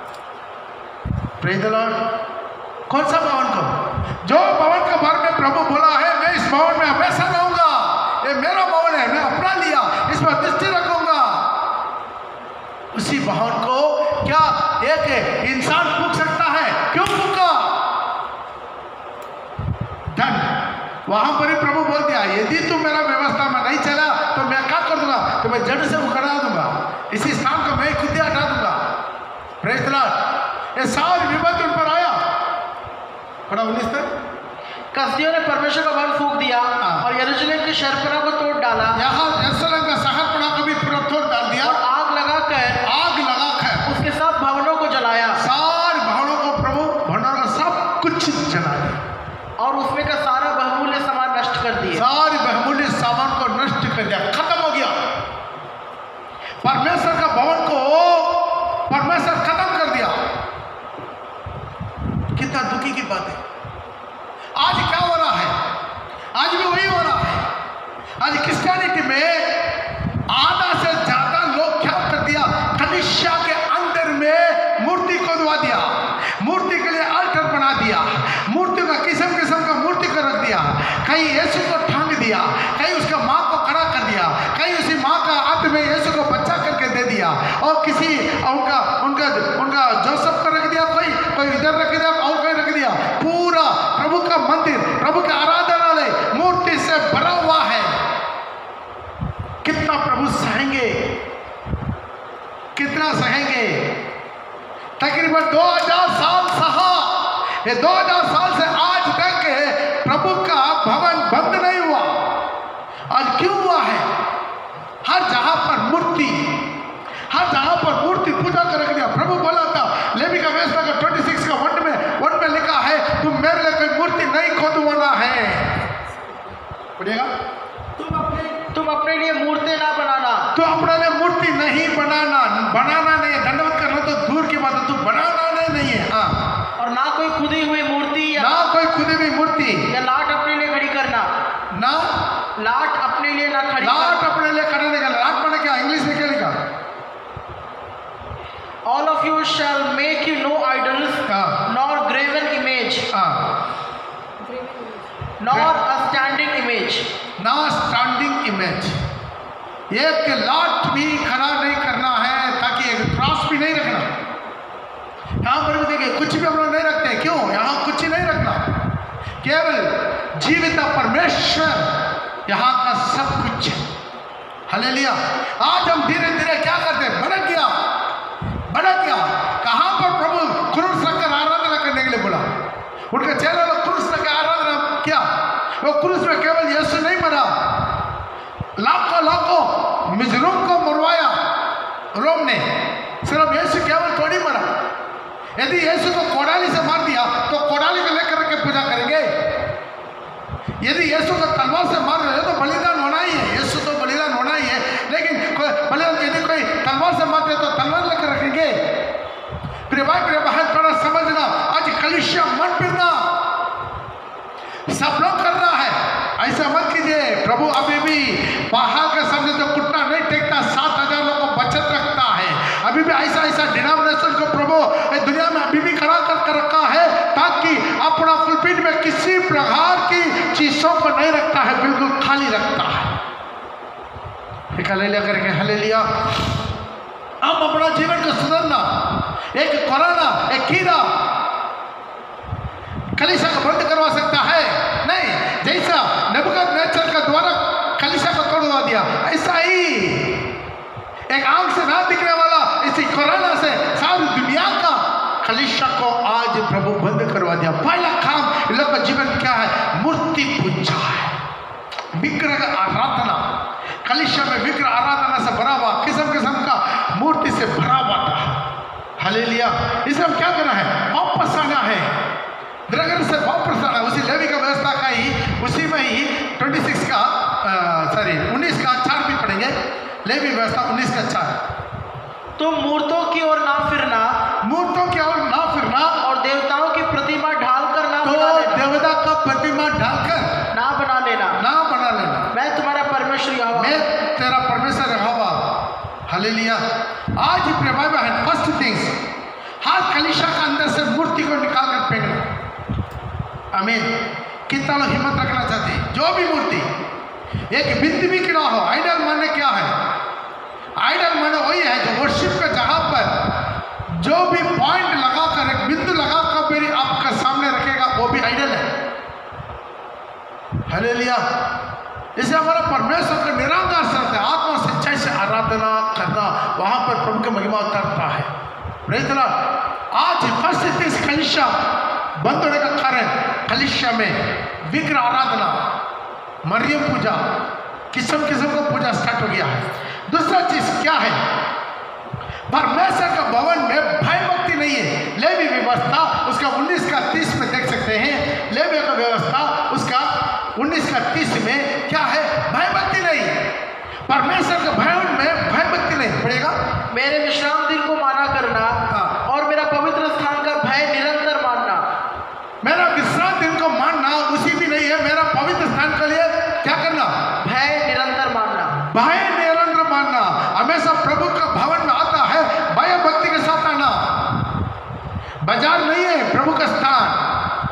Praise the lord. कौन सा भवन को, जो भवन के बारे में प्रभु बोला है मैं इस भवन में हमेशा रहूंगा, ये मेरा भवन है, मैं अपना लिया, इस पर दृष्टि रखूंगा, उसी भवन को क्या एक इंसान फूंक सकता है? क्यों फूंका? धन। वहां पर ही प्रभु बोल दिया यदि तू मेरा व्यवस्था में नहीं चला तो मैं क्या कर दूंगा, तो मैं जड़ से उखड़ा दूंगा, इसी स्थान को मैं खुद ही हटा दूंगा। Praise the lord. ये सारी विपत्ति उन पर आया। पढ़ा उन्नीस तक। कसदियों ने परमेश्वर का भवन फूंक दिया हाँ। और यरूशलेम की शहरपनाह को तोड़ डाला। यहाँ यरूशलेम का शहरपनाह को भी पूरा तोड़ डाल दिया। और आग लगाकर आग लगाकर उसके सब भवनों को जलाया सारे भवनों को प्रभु भंडार का सब कुछ जला दिया और उसमें का सारा बहुमूल्य सामान नष्ट कर दिए। सारे बहुमूल्य सामान को नष्ट कर दिया, खत्म हो गया। परमेश्वर का भवन को परमेश्वर खत्म कर दिया। कितना दुखी की बात है। आज क्या हो रहा है? आज भी वही हो रहा है। आज क्रिश्चियनिटी में आधा से ज्यादा लोग क्या कर दिया, कलीसिया के अंदर में मूर्ति को दबा दिया, मूर्ति के लिए अल्टर बना दिया, मूर्ति का किस्म किस्म का मूर्ति को रख दिया, कहीं यीशु को टांग दिया, कहीं उसका माँ को खड़ा कर दिया, कहीं उसी माँ का हाथ में यीशु को बच्चा करके दे दिया, और किसी उनका उनका उनका जोसेफ को रख दिया, कोई कोई इधर रख दिया और कोई रख दिया। पूरा प्रभु का मंदिर, प्रभु का आराधनालय मूर्ति से भरा हुआ है। कितना प्रभु सहेंगे, कितना सहेंगे? तकरीबन दो हजार साल सहा। ये दो हजार साल से आज तक प्रभु का भवन बंद नहीं हुआ। आज क्यों हुआ है? हर जहां पर मूर्ति, हर जहां पर मूर्ति पूजा कर रख दिया। प्रभु बोला था लेवी का व्यवस्था का छब्बीस का वन में वन में लिखा है तुम मेरे लिए कोई मूर्ति नहीं खोदवाना है। पढ़िएगा। तुम अपने तुम अपने लिए मूर्ति ना बनाना। तो अपना बनाना नहीं है, दंडवत करना तो दूर की बात है, तू बनाना नहीं, नहीं है। हाँ, और ना कोई खुदी हुई मूर्ति या ना कोई खुदी हुई मूर्ति या लाट अपने लिए खड़ी करना, ना लाट अपने लिए ना खड़ी लाट करना। अपने लिए खड़ा नहीं करना। लाट माने क्या, इंग्लिश में क्या लिखा? All of you shall make you no idols, हाँ। nor graven image, हाँ, nor a standing image. ना स्टैंडिंग इमेज, एक लाट भी खड़ा नहीं करना है, ताकि एक क्रॉस भी नहीं रखना। यहाँ पर भी देखिए कुछ भी हम लोग नहीं रखते, क्यों? यहाँ कुछ ही नहीं रखना, केवल जीवित परमेश्वर यहाँ का सब कुछ है। हालेलुया। आज हम धीरे धीरे क्या करते हैं, भड़क गया भड़क गया। कहाँ पर प्रभु क्रूस रखकर आराधना करने के लिए बोला, उनके चेले लोग क्रूस रखकर आराधना किया। वो क्रूस में केवल यीशु नहीं मरा, लाखों लाखों मिजरों को मरवाया रोम ने, सिर्फ यीशु केवल थोड़ी मरा। यदि यीशु को कोडाली से मार दिया तो कोडाली को लेकर के पूजा करेंगे। यदि यीशु को तलवार से मार दिया तो बलिदान होना ही है, यीशु तो बलिदान होना ही है। लेकिन कोई बलिदान यदि कोई तलवार से मार दिया तो तलवार लेकर रखेंगे। प्रिय भाई प्रिय बहन, थोड़ा समझना, आज कलीसिया मन फिरना सब लोग कर रहा है, ऐसा मत कीजिए। प्रभु अभी भी पहाड़ के सामने जो घुटना नहीं टेकता, सात हजार लोगों को बचत रखता है। अभी भी ऐसा ऐसा डिनोमिनेशन को प्रभु इस दुनिया में अभी भी खड़ा कर रखा है, ताकि अपना फुलपिट में किसी प्रकार की चीजों को नहीं रखता है, बिल्कुल खाली रखता है। हालेलुया करके हालेलुया। अब अपना जीवन को सुधारना, एक कोरोना एक कीड़ा कलीसिया को बंद करवा सकता है नहीं। जैसा नबूकदनेस्सर का द्वारा कलीसिया को तोड़वा दिया, ऐसा ही एक आंख से ना दिखने वाला इसी कोरोना से सारी दुनिया का कलीसिया को आज प्रभु बंद करवा दिया। पहला काम इन लोग का जीवन क्या है, मूर्ति पूजा है, विग्रह आराधना। कलीसिया में विग्रह आराधना से भरा हुआ, किस्म किस्म का मूर्ति से भरा हुआ था। हालेलुया। इसे हम क्या करना है, वापस आना है, द्रगन से वापस आना। उसी लेवी का व्यवस्था का ही, उसी में ही छब्बीस का सॉरी उन्नीस का चार भी पढ़ेंगे। लेवी व्यवस्था उन्नीस का चार। तुम मूर्तों की ओर ना फिरना, मूर्तों की ओर ना फिरना, और देवताओं की प्रतिमा ढाल कर ना तो बना लेना, देवता का प्रतिमा ढालकर ना बना लेना। ना बना लेना। मैं तुम्हारा परमेश्वर यहोवा, मैं तेरा परमेश्वर यहोवा। हालेलुया। आज ही प्रिय भाई बहन, फर्स्ट थिंग्स, हर कलीसिया का अंदर से मूर्ति को निकाल कर फेंकना। आमीन। कितना लोग हिम्मत रखना चाहते हैं, जो भी मूर्ति एक बिंदु भी क्यों हो। आइडल माने क्या है, आइडल माने वही है जो वर्शिप के जगह पर जो भी पॉइंट लगाकर एक बिंदु लगाकर मेरी आपका सामने रखेगा, वो भी आइडल है। हालेलुया। इसे हमारा परमेश्वर का निराकार से आत्मा सच्चाई से आराधना करना, वहां पर प्रभु की महिमा उतरता है। Praise the lord. आज फर्स्ट थिंग्स कलीसिया बंद होने का कारण, कलीसिया में विग्रह आराधना, मरियम पूजा, किस्म किस्म का पूजा स्टार्ट हो गया है। दूसरा चीज क्या है, परमेश्वर का भवन में भय भक्ति नहीं है। लेवी व्यवस्था उसका उन्नीस का तीस में देख सकते हैं। लेवी का व्यवस्था उसका उन्नीस का तीस में क्या है, भय भक्ति नहीं। परमेश्वर के भवन में भय भक्ति नहीं पड़ेगा। मेरे विश्राम दिन को माना करना, हाँ। और मेरा पवित्र स्थान का भय निरंतर मानना। मेरा विश्राम दिन को मानना उसी भी नहीं है, मेरा पवित्र स्थान के लिए क्या करना, भय निरंतर मानना। भय निरंतर मानना। हमेशा प्रभु का भवन में आता है भय भक्ति के साथ आना। बाजार नहीं है प्रभु का स्थान।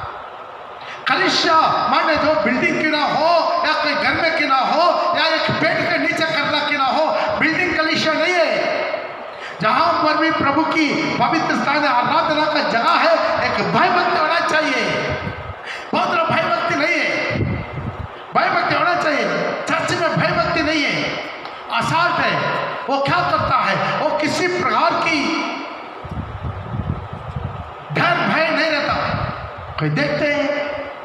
कलीसिया माने जो बिल्डिंग की ना हो, या कोई घर में की ना हो, या एक बेड के नीचे करना की ना हो, बिल्डिंग कलीसिया नहीं है। जहां पर भी प्रभु की पवित्र स्थान आराधना का जगह है, एक भय भक्ति होना चाहिए। बहुत लोग भय भक्ति नहीं है, भय भक्ति होना चाहिए। चर्च में भय भक्ति नहीं है, असाल्ट है। वो क्या करता है, वो किसी प्रकार की डर भय नहीं रहता। कोई देखते हैं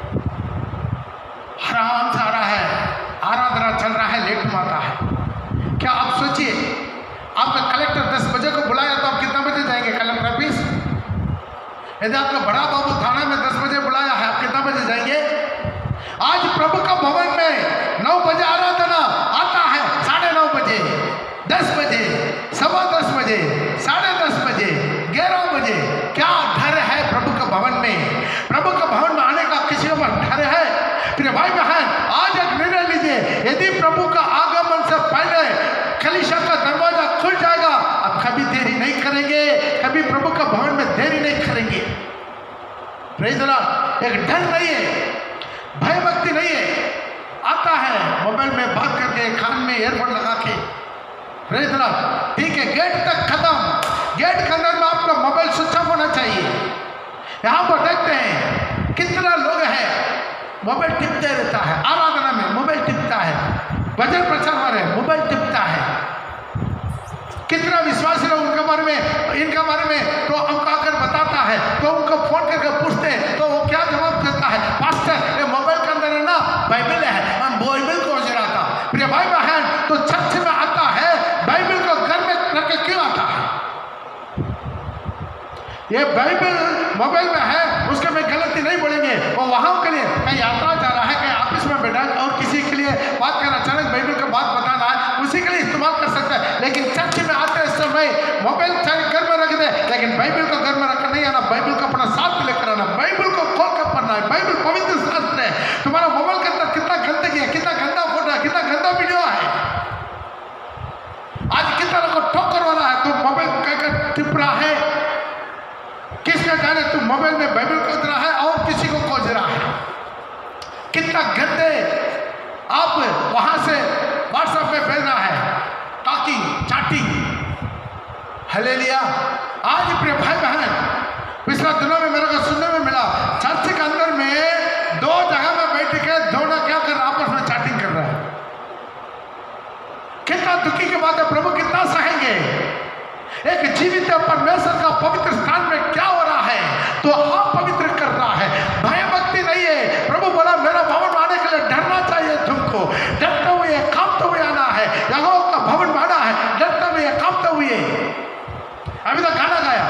आराम से आ रहा है, आराधना चल रहा है, लेट में आता है। क्या आप सोचिए, आपका कलेक्टर दस बजे को बुलाया तो आप कितना बजे जाएंगे कलेक्टर ऑफिस? यदि आपका बड़ा बाबू थाना में दस बजे बुलाया है, आप कितना बजे जाएंगे? आज प्रभु का भवन में नौ बजे आराधना आता है, साढ़े नौ बजे, दस बजे, सवा दस बजे, कलीसिया का दरवाजा खुल जाएगा। अब कभी देरी नहीं करेंगे, कभी प्रभु का भवन में देरी नहीं करेंगे। Praise the lord. एक डर नहीं है, भय भक्ति नहीं है, आता है मोबाइल में बात करके, कान में ईयरफोन लगा के। Praise the lord. ठीक है, गेट तक खत्म, गेट के अंदर में आपका मोबाइल स्विच ऑफ होना चाहिए। यहाँ पर देखते हैं कितना लोग हैं मोबाइल टिपते रहता है, आराधना में मोबाइल टिपता है, भजन प्रचार में रहे मोबाइल टिपता है। कितना विश्वासी लोग उनके बारे में, इनके बारे में तो हमको आकर बताता है, तो उनको फोन करके पूछते हैं तो वो क्या जवाब देता है, पास्टर ये मोबाइल के अंदर है ना बाइबल है, हम बाइबल को जरा था। प्रिय भाई बहन, तो चर्च में आता है, बाइबल को घर में रख के क्यों आता है? ये बाइबल मोबाइल में है, उसके में गलती नहीं बोलेंगे। वो वहाँ के लिए कहीं यात्रा जा रहा है, कहीं ऑफिस में बैठा है और किसी के लिए बात करना, अचानक बाइबल का बात बताना है, उसी के लिए इस्तेमाल कर सकता है। लेकिन चर्च में आते समय मोबाइल चाहे घर में रख दे, लेकिन बाइबल को घर में रखकर नहीं आना, बाइबल को अपना साथ में लेकर आना, बाइबल को खोल कर पढ़ना है। बाइबल पवित्र शास्त्र है। तुम्हारा मोबाइल के अंदर कितना गंदगी है, कितना गंदा फोटो है, कितना गंदा वीडियो है। आज कितना लोग को ठोकर हो रहा है, तुम मोबाइल कहकर टिप रहा है, किसका जाने तुम मोबाइल में बाइबल खोज रहा है और किसी को खोज रहा है। कितना गंदे आप वहां से व्हाट्सएप में भेज रहा है, टॉकिंग चैटिंग। हालेलुया। आज प्रिय भाई बहन, पिछले दिनों में मेरे को सुनने में मिला, चर्च के अंदर में दो जगह में बैठ के दोनों क्या कर रहा है, आपस में चैटिंग कर रहा है। कितना दुखी की बात है, प्रभु कितना सहेंगे। एक जीवित परमेश्वर का पवित्र स्थान में क्या हो रहा है, तो आप पवित्र कर रहा है, भय भक्ति नहीं है। प्रभु बोला मेरा भवन आने के लिए डरना चाहिए तुमको, डरते हुए कांपते हुए आना है। यहोवा का भवन आना है, डरते हुए कांपते हुए। अभी तक गाना गाया,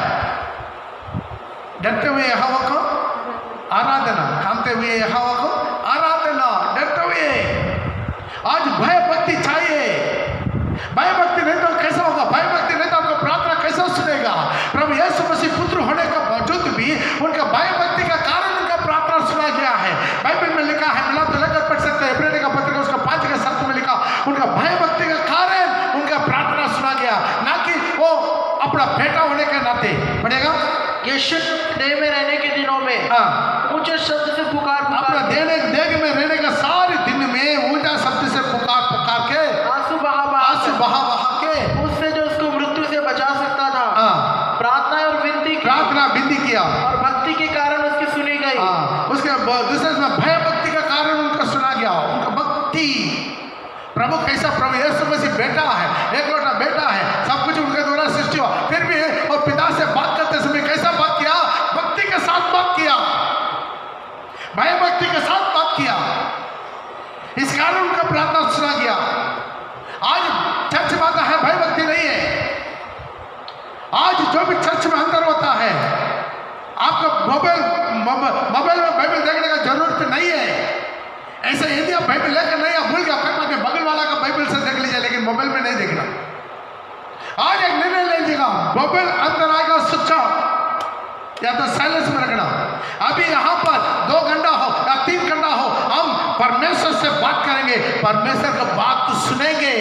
डरते हुए यहोवा को आराधना, कांपते हुए यहोवा को आराधना, डरते हुए। आज भय भक्ति चाहिए। भय भक्ति नहीं तो कैसा होगा, भय भक्ति नहीं तो आपको प्रार्थना कैसा सुनेगा। प्रभु यीशु मसीह पुत्र होने का बावजूद भी उनका भय भक्ति का कारण उनका प्रार्थना सुना गया है। बाइबल में लिखा है, मिला तो लेकर पढ़ सकते हैं, इब्रानी का पत्र उसका पांच के शब्द में लिखा, उनका भय भक्ति का कारण उनका प्रार्थना सुना गया, ना कि वो अपना बेटा होने के नाते। पढ़ेगा यीशु देह में रहने के दिनों में हाँ ऊंचे शब्द से पुकार अपना पुकार देने देह में रहने का सारे दिन में ऊंचा शब्द से पुकार पुकार के, आंसू बहा बहा आंसू बहा बहा के उससे जो उसको मृत्यु से बचा सकता था हाँ प्रार्थना और विनती की, प्रार्थना विनती किया और भक्ति के कारण उसकी सुनी गई। हाँ, उसके ब- दूसरे में भय भक्ति का कारण उनका सुना गया, उनका भक्ति। प्रभु कैसा, प्रभु यीशु मसीह बेटा है, एक लौटा बेटा है, सब कुछ उनके द्वारा सृष्टि हुआ, फिर भी और पिता से बात करते समय कैसा बात किया, भक्ति के साथ बात किया, भय भक्ति के साथ बात किया। इस कारण उनका प्रार्थना सुना गया। आज चर्च में आता है, भय भक्ति नहीं है। आज जो भी चर्च में अंदर होता है, आपका मोबाइल मोबाइल में बाइबल देखने का जरूरत नहीं है। ऐसे यदि आप बाइबल लेकर नहीं, आप भूल गया, कोई बगल वाला का बाइबल से देख लीजिए, लेकिन मोबाइल में नहीं देखना। आज एक निर्णय ले लीजिएगा, मोबाइल अंदर आएगा स्विच ऑफ या तो साइलेंस में रखना। अभी यहाँ पर दो घंटा हो या तीन घंटा हो, हम परमेश्वर से बात करेंगे, परमेश्वर का बात तो सुनेंगे।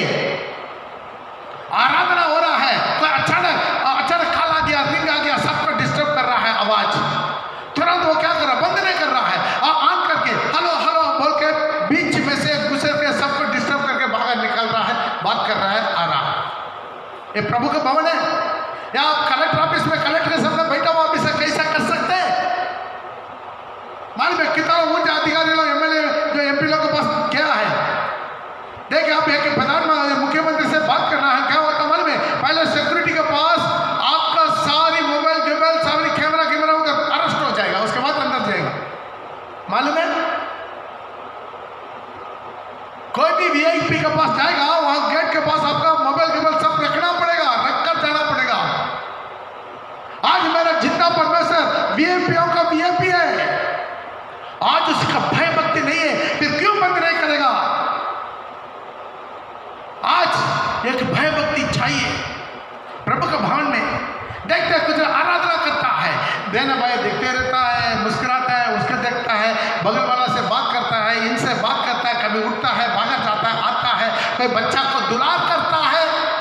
आराधना हो रहा है, कोई अचानक अचानक खाल आ गया, रिंग आ गया, सबको डिस्टर्ब कर रहा है आवाज, तुरंत वो क्या कर रहा है, बंद नहीं कर रहा है, और ऑन करके हेलो हेलो बोल के बीच में से गुजर के सबको डिस्टर्ब करके बाहर निकल रहा है, बात कर रहा है, आ रहा है। ये प्रभु का भवन है या आप कलेक्टर ऑफिस में कलेक्टर के सामने बैठा हुआ ऑफिसर कैसा कर सकते हैं? मालूम है कितना ऊंच अधिकारी लोग, एमएलए जो एमपी लोग के पास क्या है, देखिए आप एक प्रधानमंत्री मुख्यमंत्री से बात करना है, क्या होता मालूम है, पहले सिक्योरिटी के पास आपका सारी मोबाइल मोबाइल सारी कैमरा कैमरा उधर अरेस्ट हो जाएगा, उसके बाद अंदर जाएगा। मालूम है, कोई भी वीआईपी के पास जाएगा, वहां गेट के पास आपका मोबाइल केबल सब रखना पड़ेगा, रखकर जाना पड़ेगा। आज मेरा जितना परमेश्वर वीआईपीओ का वीआईपी है, आज उसका भय भक्ति नहीं है, फिर क्यों बंद नहीं करेगा? आज एक भय भक्ति चाहिए प्रभु के भवन में। देखते कुछ आराधना करता है, देना भाई देखते रहता है, मुस्कुराता है, उसके देखता है, बगल वाला से बात करता है, इनसे बात करता है, कभी उठता है, बाहर जाता है, आता है, कोई बच्चा को दुलार करता है,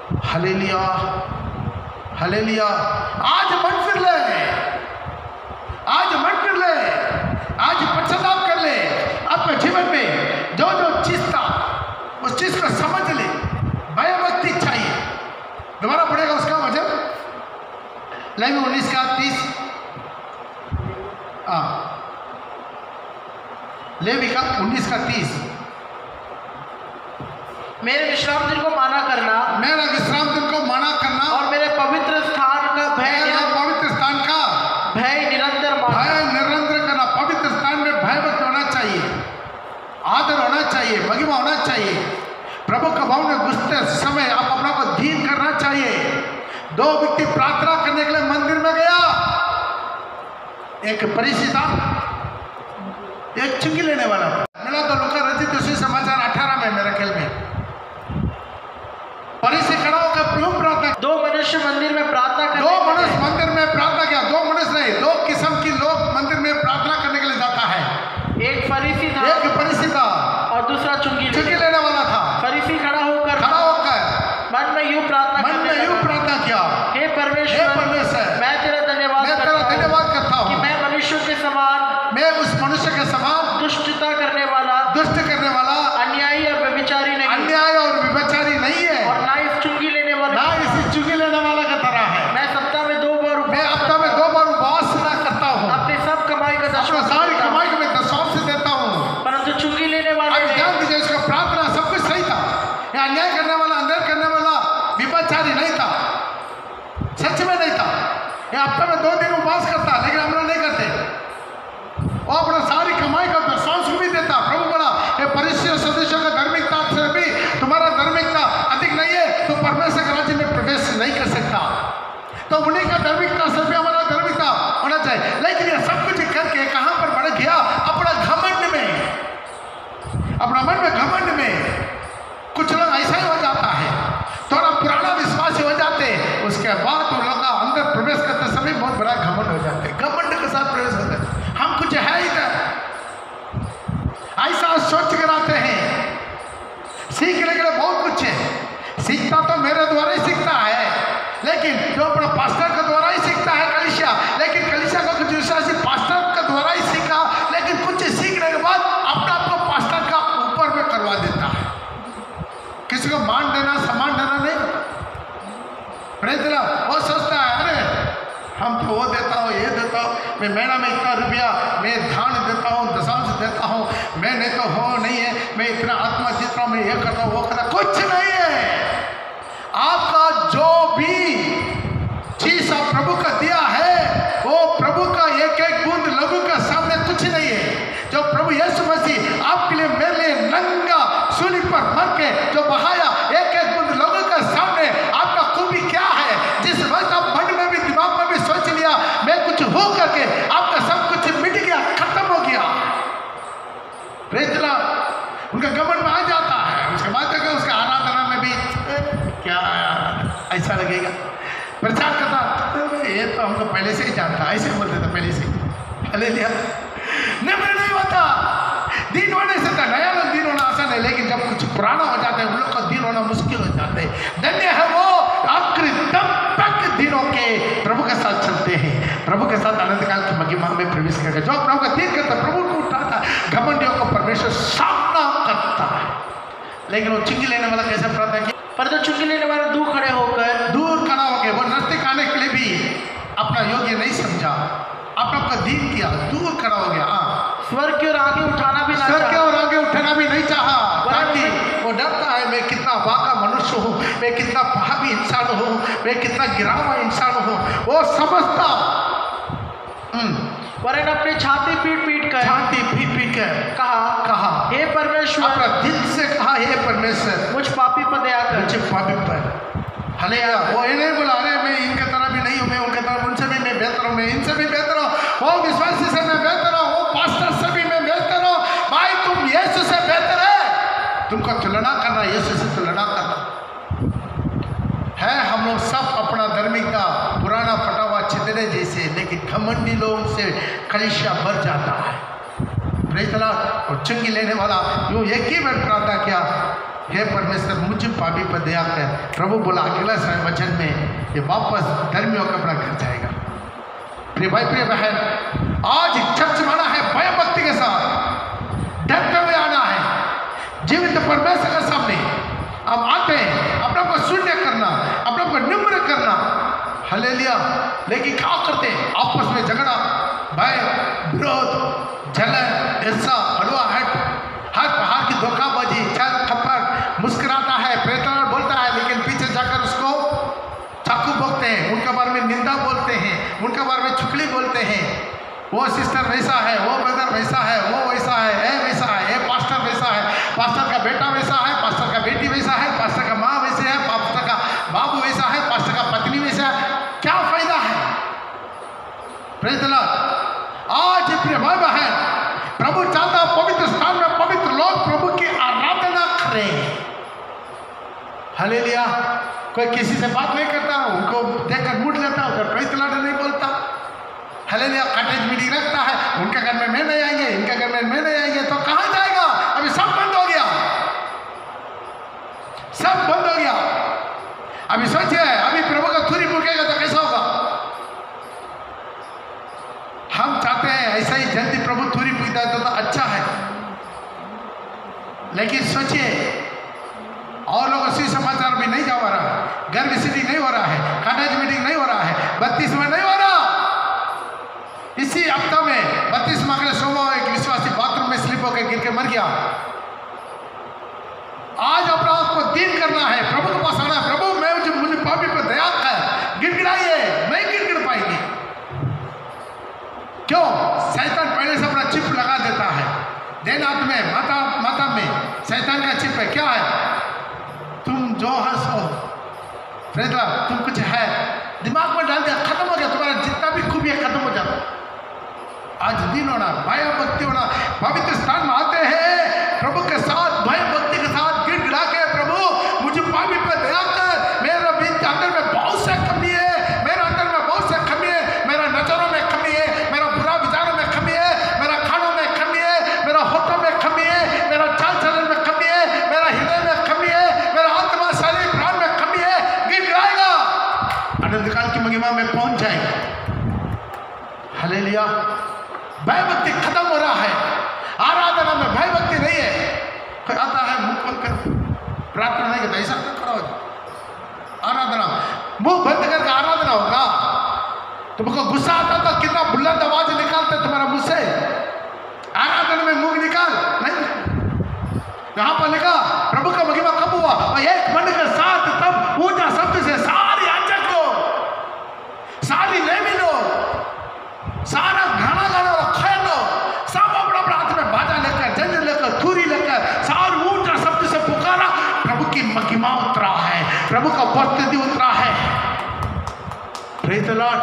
हालेलुया, हालेलुया। आज मन फिर ले, आज मन फिर ले, आज पश्चाताप कर ले। अपने जीवन में जो जो चीज था उस चीज को समझ ले। भय भक्ति चाहिए। दोबारा पड़ेगा उसका वजन, लेवी उन्नीस का तीस, हाँ लेवी का उन्नीस का तीस। मेरे विश्राम दिन को माना करना, मेरा विश्राम दिन को माना करना, और मेरे पवित्र स्थान का भय मेरा पवित्र स्थान का भय निरंतर मानना। भय निरंतर करना। पवित्र स्थान में भय भक्त होना चाहिए, आदर होना चाहिए, महिमा होना चाहिए। प्रभु के भवन में घुसते समय आप अपना को धीन करना चाहिए। दो व्यक्ति प्रार्थना करने के लिए मंदिर में गया, एक फरीसी था, एक चुंगी लेने वाला था। मिला तो लूका रचित सुसमाचार अठारह में मेरे ख्याल में। फरीसी खड़ा होकर प्रभु प्रार्थना, दो मनुष्य मंदिर में प्रार्थना करने दो मनुष्य मंदिर में प्रार्थना किया। दो मनुष्य नहीं, दो किस्म की लोग मंदिर में प्रार्थना करने के लिए जाता है। एक फरीसी था, एक फरीसी था और दूसरा चुंगी चुंगी लेने वाला था। फरीसी खड़ा होकर खड़ा होकर मन में यूं प्रार्थना मन करने में यूं लगा, प्रार्थना किया, हे हे परमेश्वर, परमेश्वर, मैं तेरा धन्यवाद मैं करता तेरा हूं धन्यवाद करता कि हूँ, मैं मनुष्यों के समान मैं उस मनुष्य के समान दुष्टता करने वाला, दुष्ट करने वाला, अन्यायी और व्यभिचारी नहीं, अन्याय और व्यभिचारी नहीं है, और ना इस चुंगी लेने वाले, ना इसी चुंगी लेने वाला का तरह है। मैं सप्ताह में दो बार मैं हफ्ता में दो बार उपवास ना करता हूँ, अपनी सब कमाई का अपना दशवां सारी देता हूं। कमाई को मैं दशवांश से देता हूँ। परंतु चुंगी लेने वाले अब ने ध्यान दीजिए, उसका प्रार्थना सब कुछ सही था। ये अन्याय करने वाला, अंधेर करने वाला व्यभिचारी नहीं था, सच में नहीं था। ये हफ्ते में दो दिन उपवास करता, लेकिन हम लोग नहीं करते। वो अपना सारी कमाई का दशवांश भी देता। प्रभु बोला, ये परिचय सदस्यों का धार्मिकता से भी तुम्हारा धार्मिकता अधिक नहीं है, तो परमेश्वर के राज्य में प्रवेश नहीं कर सकता। तो उन्हीं का धार्मिकता से भी हमारा धार्मिकता होना चाहिए। लेकिन ये सब कुछ करके कहाँ पर बढ़ गया? अपना घमंड में, अपना मन में घमंड में। कुछ लोग ऐसा ही हो जाता है, थोड़ा पुराना विश्वास हो जाते, उसके बाद उन लोग का अंदर प्रवेश करते समय बहुत बड़ा घमंड हो जाते, घमंड के साथ प्रवेश होते हैं। हम कुछ है इधर, ऐसा सोच कर आते हैं। सीखने के लिए बहुत कुछ है, सीखता तो मेरे द्वारा ही सीखता है, लेकिन जो अपना पास्टर के द्वारा ही सीखता है कलीसिया, लेकिन कलीसिया का कुछ विश्वासी पास्टर के द्वारा ही सीखा, लेकिन कुछ सीखने के बाद अपना आपको पास्टर का ऊपर में करवा देता है। किसी को मान देना, सम्मान देना नहीं होता। Praise the Lord. वो सोचता है, अरे हम तो वो देता हूँ, ये देता हूँ, मैं महीना में इतना रुपया मैं धान देता हूँ, दशांश देता हूँ, मैंने तो हो नहीं है, मैं इतना आत्मा जीत रहा हूँ, मैं ये करता हूँ, वो करता हूँ। कुछ नहीं है। आपका जो भी चीज आप प्रभु का दिया है, वो प्रभु का एक एक बूंद लघु का सामने कुछ नहीं है। जो प्रभु यीशु मसीह आपके लिए, मेरे लिए नंगा सूली पर मर के जो बहाया, एक एक बूंद लघु का सामने आपका खूबी क्या है? जिस वक्त आप मन में भी, दिमाग में भी सोच लिया मैं कुछ हो करके, आपका सब कुछ मिट गया, खत्म हो गया। Praise the lord. उनका घमंड में आ जाता है। उसके बाद तक उसका आराधना में भी क्या ऐसा लगेगा, प्रचार करता, ये तो हमको पहले से ही जानता, ऐसे बोलते थे पहले से। हालेलुया। निम्र नहीं होता, दिन होने से था, नया लोग दिन होना आसान है, लेकिन जब कुछ पुराना हो जाता है उन लोग का दिन होना मुश्किल हो जाता है। धन्य है वो आखिरी दम तक दिनों के प्रभु के साथ चलते हैं, प्रभु के साथ अनंत काल की महिमा में प्रवेश करके। जो प्रभु का दिन करता, प्रभु को उठाता, घमंडियों को परमेश्वर सामना करता है। लेकिन वो चुंगी लेने वाला कैसे प्रार्थना किया? पर तो चुंगी लेने वाले दूर खड़े होकर, दूर खड़ा होकर, वो नजदीक आने के लिए भी अपना योग्य नहीं समझा, अपना आपका दीन किया, दूर खड़ा हो गया। हाँ, स्वर की ओर आगे उठाना भी ना स्वर की चाहा। ओर आगे उठना भी नहीं चाहा, ताकि वो डरता है मैं कितना वाका मनुष्य हूँ, मैं कितना पापी इंसान हूँ, मैं कितना गिरा हुआ इंसान हूँ। वो समझता, वरन अपनी छाती पीट पीट कर, छाती पीट पीट कर कहा कहा हे परमेश्वर, अपना दिल से कहा, हे परमेश्वर मुझ पापी पर दया कर। मुझे पापी पर। हालेलुया। वो ये नहीं बोला, अरे मैं इनके तरह भी नहीं हूँ, मैं उनके तरह, उनसे भी मैं बेहतर हूँ, मैं इनसे भी बेहतर हूँ, वो विश्वासी से मैं बेहतर हूँ, वो पास्टर से भी मैं बेहतर हूँ। भाई तुम यीशु से बेहतर है, तुमको तुलना करना, यीशु से तुलना करना है। हम लोग सब अपना धार्मिकता पुराना फटा हुआ छितरे जैसे, लेकिन घमंडी लोगों से कलीसिया भर जाता है। Praise the Lord. और चुंगी लेने वाला यूँ एक ही बार प्रार्थना किया, हे परमेश्वर मुझ पापी पर दया कर। प्रभु बोला अगला वचन में ये वापस धर्मियों का अपना घर जाएगा। प्रिय भाई प्रिय बहन, आज चर्च माना है भय भक्ति के साथ, डरते हुए आना है जीवित परमेश्वर के सामने। अब आते हैं अपने को शून्य करना, अपने को निम्र करना, हालेलुया। लेकिन क्या करते हैं? आपस में झगड़ा, भय, विरोध, जलन, ईर्ष्या, हड़ुआहट, हर प्रकार की धोखाबाजी, छल थप्पड़, मुस्कुराता है, प्रेतनार बोलता है, लेकिन पीछे जाकर उसको चाकू बोलते हैं, उनके बारे में निंदा बोलते हैं, उनके बारे में चुगली बोलते हैं। वो सिस्टर वैसा है, वो ब्रदर वैसा है, वो वैसा है, ए वैसा है, ए पास्टर वैसा है, पास्टर का बेटा वैसा है, पास्टर का बेटी वैसा है, पास्टर का माँ वैसे है, पास्टर का बाबू वैसा है, पास्टर का पत्नी वैसा है। क्या फायदा है? Praise the lord. आज प्रिय भाई बहन, प्रभु चाहता पवित्र स्थान में पवित्र लोग प्रभु की आराधना करें। हालेलुया। कोई किसी से बात नहीं करता, उनको देखकर मुड़ लेता, उधर प्रेज़ द लॉर्ड नहीं बोलता। हालेलुया। कॉटेज मीटिंग रखता है, उनके घर में मैं नहीं आएंगे, इनके घर में मैं नहीं आएंगे, तो कहाँ जाएगा? अभी सब बंद हो गया, सब बंद हो गया। अभी सोचिए, अभी प्रभु का थूरी फूकेगा तो कैसा होगा? हम चाहते हैं ऐसा ही जल्दी प्रभु थूरी फूकता है तो, तो अच्छा है, लेकिन सोचिए और लोगों से समाचार भी नहीं जा रहा है, घर विसिटिंग नहीं हो रहा है, कॉटेज मीटिंग नहीं हो रहा है, बत्तीस में नहीं हो रहा। इसी हफ्ता में बत्तीस अगले सोमवार एक विश्वासी बाथरूम में स्लिप होकर गिर के मर गया। आज अपना आपको दीन करना है, प्रभु के पास आना है। प्रभु मैं मुझे मुझे पापी पर दया कर, गिड़गिड़ाइए, नहीं गिड़गिड़ पाएंगे। क्यों? शैतान पहले से अपना चिप लगा देता है देनात में, माता माता में शैतान का चिप है। क्या है? तुम जो हंसो, तुम कुछ है, दिमाग में डाल दिया, खत्म हो गया, तुम्हारा जितना भी खूबी है खत्म हो जाता। आज दिन होना, भय भक्ति होना, पवित्र स्थान में आते हैं प्रभु के साथ, भय भक्ति के साथ गिड़गिड़ा के, प्रभु मुझे पापी पर दया कर, मेरा बीच अंदर में बहुत से कमी है, मेरा अंदर में बहुत से कमी है, मेरा नजरों में कमी है, मेरा बुरा विचारों में कमी है, मेरा खानों में कमी है, मेरा होठों में कमी है, मेरा चाल चलन में कमी है, मेरा हृदय में कमी है, मेरा आत्मा शरीर प्राण में कमी है। गिड़गिड़ाएगा, अनंत काल की महिमा में पहुंच जाएगा। हालेलुया। भय भक्ति खत्म हो रहा है, आराधना में भय भक्ति नहीं है। कोई आता है मुंह खोल कर प्रार्थना नहीं करता, ऐसा क्यों करो? आराधना मुंह बंद करके आराधना होगा। तुमको गुस्सा आता तो कितना बुलंद आवाज निकालते तुम्हारा मुंह से। आराधना में मुंह निकाल नहीं। यहाँ पर लिखा प्रभु का महिमा कब हुआ? और एक मन के साथ तब ऊंचा शब्द से सारी याजक लोग, सारी लेवी लोग, सारा घाना गाना वाला खैर लोग, सब अपना अपना हाथ में बाजा लेकर, जंजीर लेकर, थूरी लेकर, सार ऊंचा शब्द से पुकारा। प्रभु की महिमा उतरा है, प्रभु का उपस्थिति उतरा है। Praise the lord.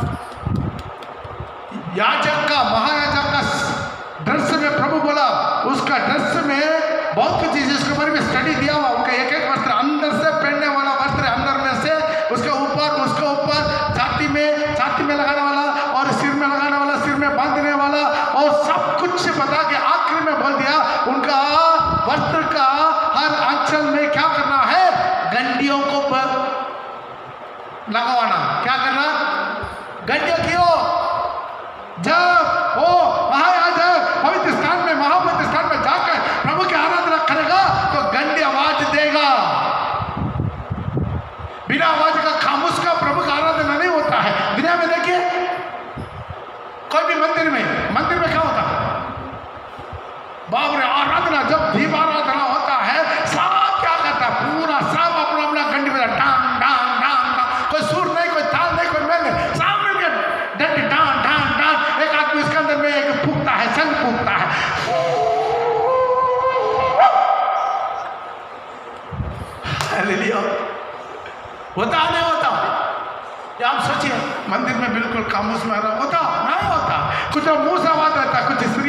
याजक का, महायाजक का दृश्य में प्रभु बोला, उसका दृश्य में बहुत कुछ चीज इसके बारे में स्टडी दिया हुआ। उनका एक एक वस्त्र अंदर से पहनने वाला वस्त्र, अंदर में से उसके ऊपर, उसके ऊपर छाती में छाती में लगाने वाला, और सिर में लगाने वाला, सिर में बांधने वाला, और सब कुछ बता के आखिर में बोल दिया उनका वस्त्र का हर आंचल में क्या करना है? गंडियों को लगवाना। क्या करना? गंडियों क्यों? जब वो महायाजक पवित्र स्थान में, महापवित्र स्थान में जाकर प्रभु की आराधना करेगा तो गंडी आवाज देगा। बिना आवाज का, खामोश का प्रभु का आराधना नहीं होता है। दुनिया में देखिए, कोई भी मंदिर में मंदिर में क्या होता है? बाप रे, आराधना जब दीप आराधना होता है, सब क्या करता है? पूरा सब अपना अपना घंटी में डांग डांग डांग डांग, कोई सुर नहीं, कोई ताल नहीं, कोई मेल नहीं, सब मिलकर डंडी डांग डांग डांग। एक आदमी इसके अंदर में एक फूकता है, संग फूकता है। हालेलुया। होता नहीं होता? या आप सोचिए, मंदिर में बिल्कुल खामोश में रहा होता नहीं होता? कुछ मुंह से आवाज आता, कुछ स्त्री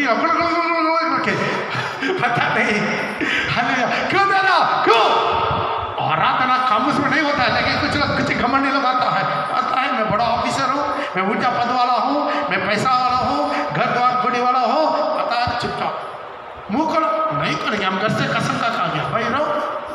पता नहीं। हालेलुया। क्यों दे रहा? क्यों? आराधना खामोश में नहीं होता है, लेकिन कुछ लोग कुछ घमंड लोग आता है, आता है मैं बड़ा ऑफिसर हूँ, मैं ऊंचा पद वाला हूँ, मैं पैसा वाला हूँ, घर द्वार घोड़ी वाला हूँ, पता है चुपचाप मुंह खोलो। नहीं खोलेंगे हम, घर से कसम का खा गया भाई रहो।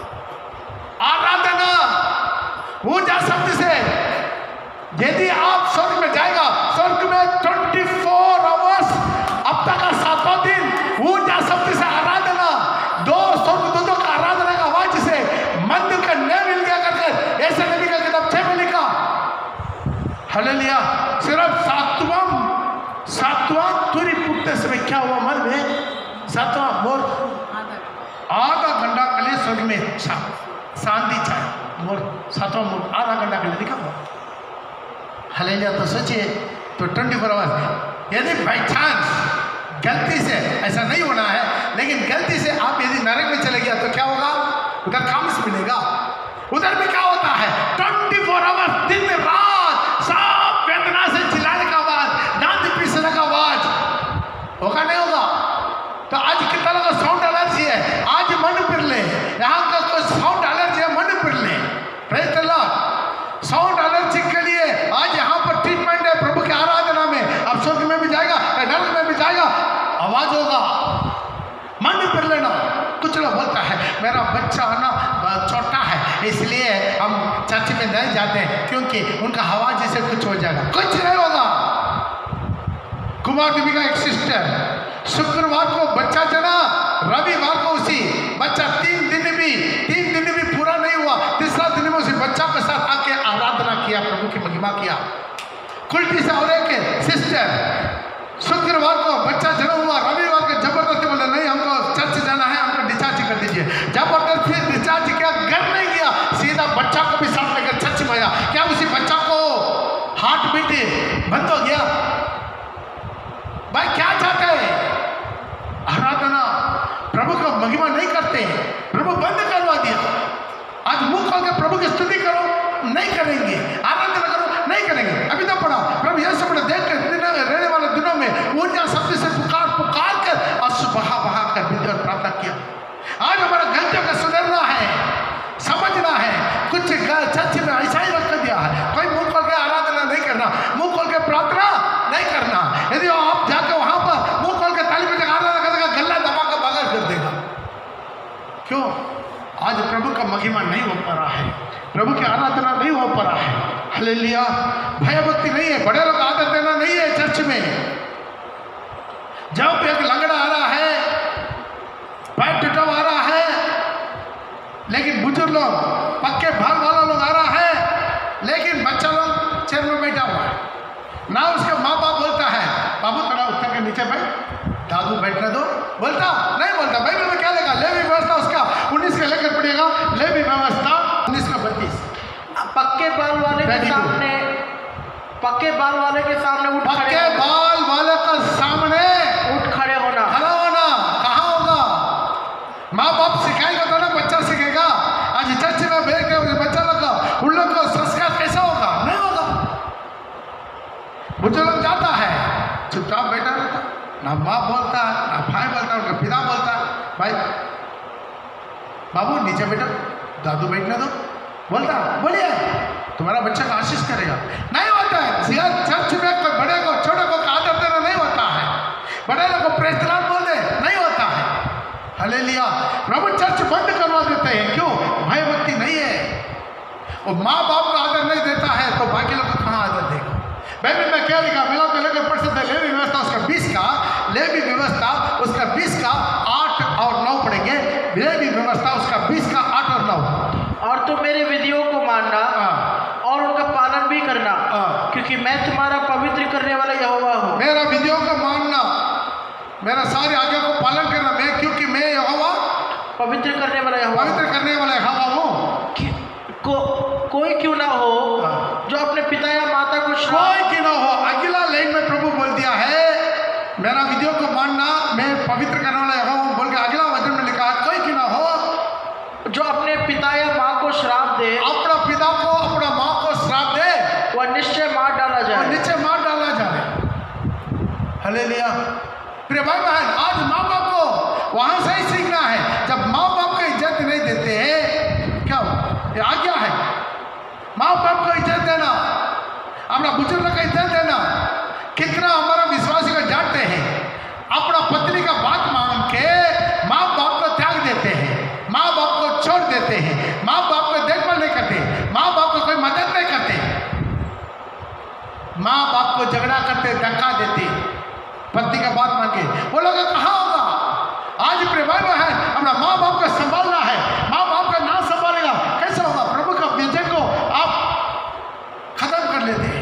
यदि आप स्वर्ग में जाएगा, स्वर्ग में ट्वेंटी फोर आवर्स हफ्ता का सातवां दिन ऊंचा शब्द से आराधना, दो स्वर्गदूतों का आराधना का आवाज से मंदिर का नया मिल गया करके ऐसे नबी का किताब छह में लिखा। हालेलुया। सिर्फ सातवां सातवां तुरी पुगते समय क्या हुआ? मन में सातवां मोर आधा घंटा के लिए स्वर्ग में शांति चाहे, मोर सातवां मोर आधा घंटा के लिए लिखा हुआ। हालेलुया। तो सोचिए, तो ट्वेंटी फोर आवर्स, यदि बाई चांस गलती से ऐसा नहीं होना है, लेकिन गलती से आप यदि नरक में चले गया तो क्या होगा? उधर खामोश मिलेगा। उधर में क्या होता है? ट्वेंटी फोर आवर्स दिन रात सब वेदना से चिल्लाने का आवाज, दांत पीसने का आवाज होगा नहीं होगा? तो आज कितना लोग साउंड एलर्जी है, आज मन फिर ले, यहाँ का कोई साउंड एलर्जी है, मन फिर ले। Praise the lord. Sound allergy के लिए आज यहाँ पर ट्रीटमेंट है प्रभु की आराधना में। अब स्वर्ग में भी जाएगा, नरक में भी जाएगा, आवाज होगा, मन फिर लेना। कुछ लोग बोलता है मेरा बच्चा ना छोटा है इसलिए हम चर्च में नहीं जाते क्योंकि उनका आवाज से कुछ हो जाएगा। कुछ नहीं होगा। कुमार देवी का एक सिस्टर शुक्रवार को बच्चा जना, रविवार को उसी बच्चा तीन दिन भी तीन दिन भी पूरा नहीं हुआ, तीसरा दिन में उसी बच्चा के साथ आके आराधना किया, प्रभु की महिमा किया। कुल्टी से और एक सिस्टर शुक्रवार को बच्चा जन्म हुआ, रविवार को जबरदस्ती बोले नहीं हमको चर्च जाना है, हमको डिस्चार्ज कर दीजिए। जबरदस्ती डिस्चार्ज किया, घर नहीं गया, सीधा बच्चा को भी साथ लेकर चर्च में आया। क्या उसी बच्चा को हार्ट बीट बंद हो गया? भाई क्या चाहते हैं? आराधना, प्रभु का महिमा नहीं करते, प्रभु बंद करवा दिया। आज मुंह खोल के प्रभु की स्तुति करो, नहीं करेंगे। आराधना करो, नहीं करेंगे। अभी तो पढ़ा प्रभु यीशु मसीह देख कर रहने वाले दिनों में ऊंचा शब्द से पुकार पुकार कर आंसू बहा बहा कर विनती और प्रार्थना किया। आज हमारा गलतियों का सुधरना है, समझना है। कुछ चर्च में ऐसा ही रख दिया है, कोई मुंह खोल के आराधना नहीं करना, मुंह खोल के प्रार्थना नहीं करना। यदि आप जाकर वहां पर मुंह खोल के ताली बजा आराधना करेगा, गला दबा कर बगैर कर देगा। क्यों? आज प्रभु का महिमा नहीं हो पा रहा है, प्रभु की आराधना नहीं हो पा रहा है। हालेलुया। भय भक्ति नहीं है, बड़े लोग आदर देना नहीं है चर्च में। जब एक लंगड़ा आ रहा है, पैर टूटा आ रहा है, लेकिन बुजुर्ग लोग पक्के भाग वाला लोग आ रहा है, लेकिन बच्चा लोग चेयर में बैठा हुआ है ना। उसका माँ बाप बोलता है बाबू थोड़ा उत्तर के नीचे बैठ, दादू बैठने दो, बोलता नहीं बोलता। बाइबल में क्या लिखा? लेवी व्यवस्था उसका उन्नीस का लेकर पड़ेगा, लेवी व्यवस्था उन्नीस का बत्तीस। पक्के बाल वाले के सामने, पक्के बाल वाले के सामने उठ खड़े पक्के बाल वाले का सामने उठ खड़े होना, खड़ा होना कहाँ होगा? माँ बाप सिखाएगा तो ना बच्चा सीखेगा। आज चर्च में बैठ के बच्चा लगा, उन लोग को संस्कार कैसा होगा? नहीं होगा। बुजुर्ग जाता है, चुपचाप बैठा रहता, ना बाप बोलता है, ना भाई बोलता है, उनका पिता बोलता है भाई बाबू नीचे बैठो, दादू बैठने दो, बोलता बोलिए तुम्हारा बच्चा का आशीष करेगा। नहीं होता है। चर्च में कोई बड़े को छोटे को आदर देना नहीं होता है, बड़े लोग को प्रेज़ द लॉर्ड बोल दे नहीं होता है। हालेलुया। प्रभु चर्च बंद करवा देते हैं। क्यों? भय भक्ति नहीं है। और माँ बाप का आदर नहीं देता है तो बाकी लोग को कहाँ आदर देगा? बाइबल में क्या लिखा? मेला को लेकर पढ़ सकते। लेवी व्यवस्था उसका बीस का, लेवी व्यवस्था उसका बीस का आठ और नौ पढ़ेंगे। लेवी व्यवस्था उसका बीस का आठ और नौ। और तुम मेरे विधियों को मानना और उनका पालन भी करना, क्योंकि मैं तुम्हारा पवित्र करने वाला यहोवा हूँ। मेरा विधियों को मानना, मेरा सारी आज्ञा को पालन करना, मैं क्योंकि मैं यहोवा पवित्र करने वाला यहोवा पवित्र करने वाला यहोवा हूँ। को, कोई क्यों ना हो जो अपने पिता या माता को कोई क्यों ना हो। अगला लाइन में प्रभु बोल दिया है मेरा विधियों को मानना, मैं पवित्र करने वाला यहोवा हूँ बोल के अगला वचन में लिखा है कोई क्यों ना हो जो अपने पिता या माँ को श्राप दे, अपना पिता को अपना माँ को श्राप दे, वह निश्चय मार डाला जाए, निश्चय मार डाला जाए। हालेलुया। प्रिय भाई बहन, आज माँ बाप को वहां से ही सीखना है। जब माँ बाप को इज्जत नहीं देते हैं, क्या ये आज्ञा है? माँ बाप को इज्जत देना, अपना बुजुर्ग को इज्जत देना। कितना हमारा विश्वासी को जानते हैं, अपना पत्नी का बात मान के माँ बाप को त्याग देते हैं, माँ बाप को छोड़ देते हैं, माँ बाप को देखभाल नहीं करते, माँ बाप को कोई मदद नहीं करते। माँ बाप को झगड़ा करते, धक्का देते, पत्नी का बात मान के। वो लोग कहाँ होगा? आज प्रिय भाई बहन, अपना माँ बाप को संभालना है। माँ बाप का ना संभालेगा कैसे होगा? प्रभु का वचन को आप खत्म कर लेते हैं।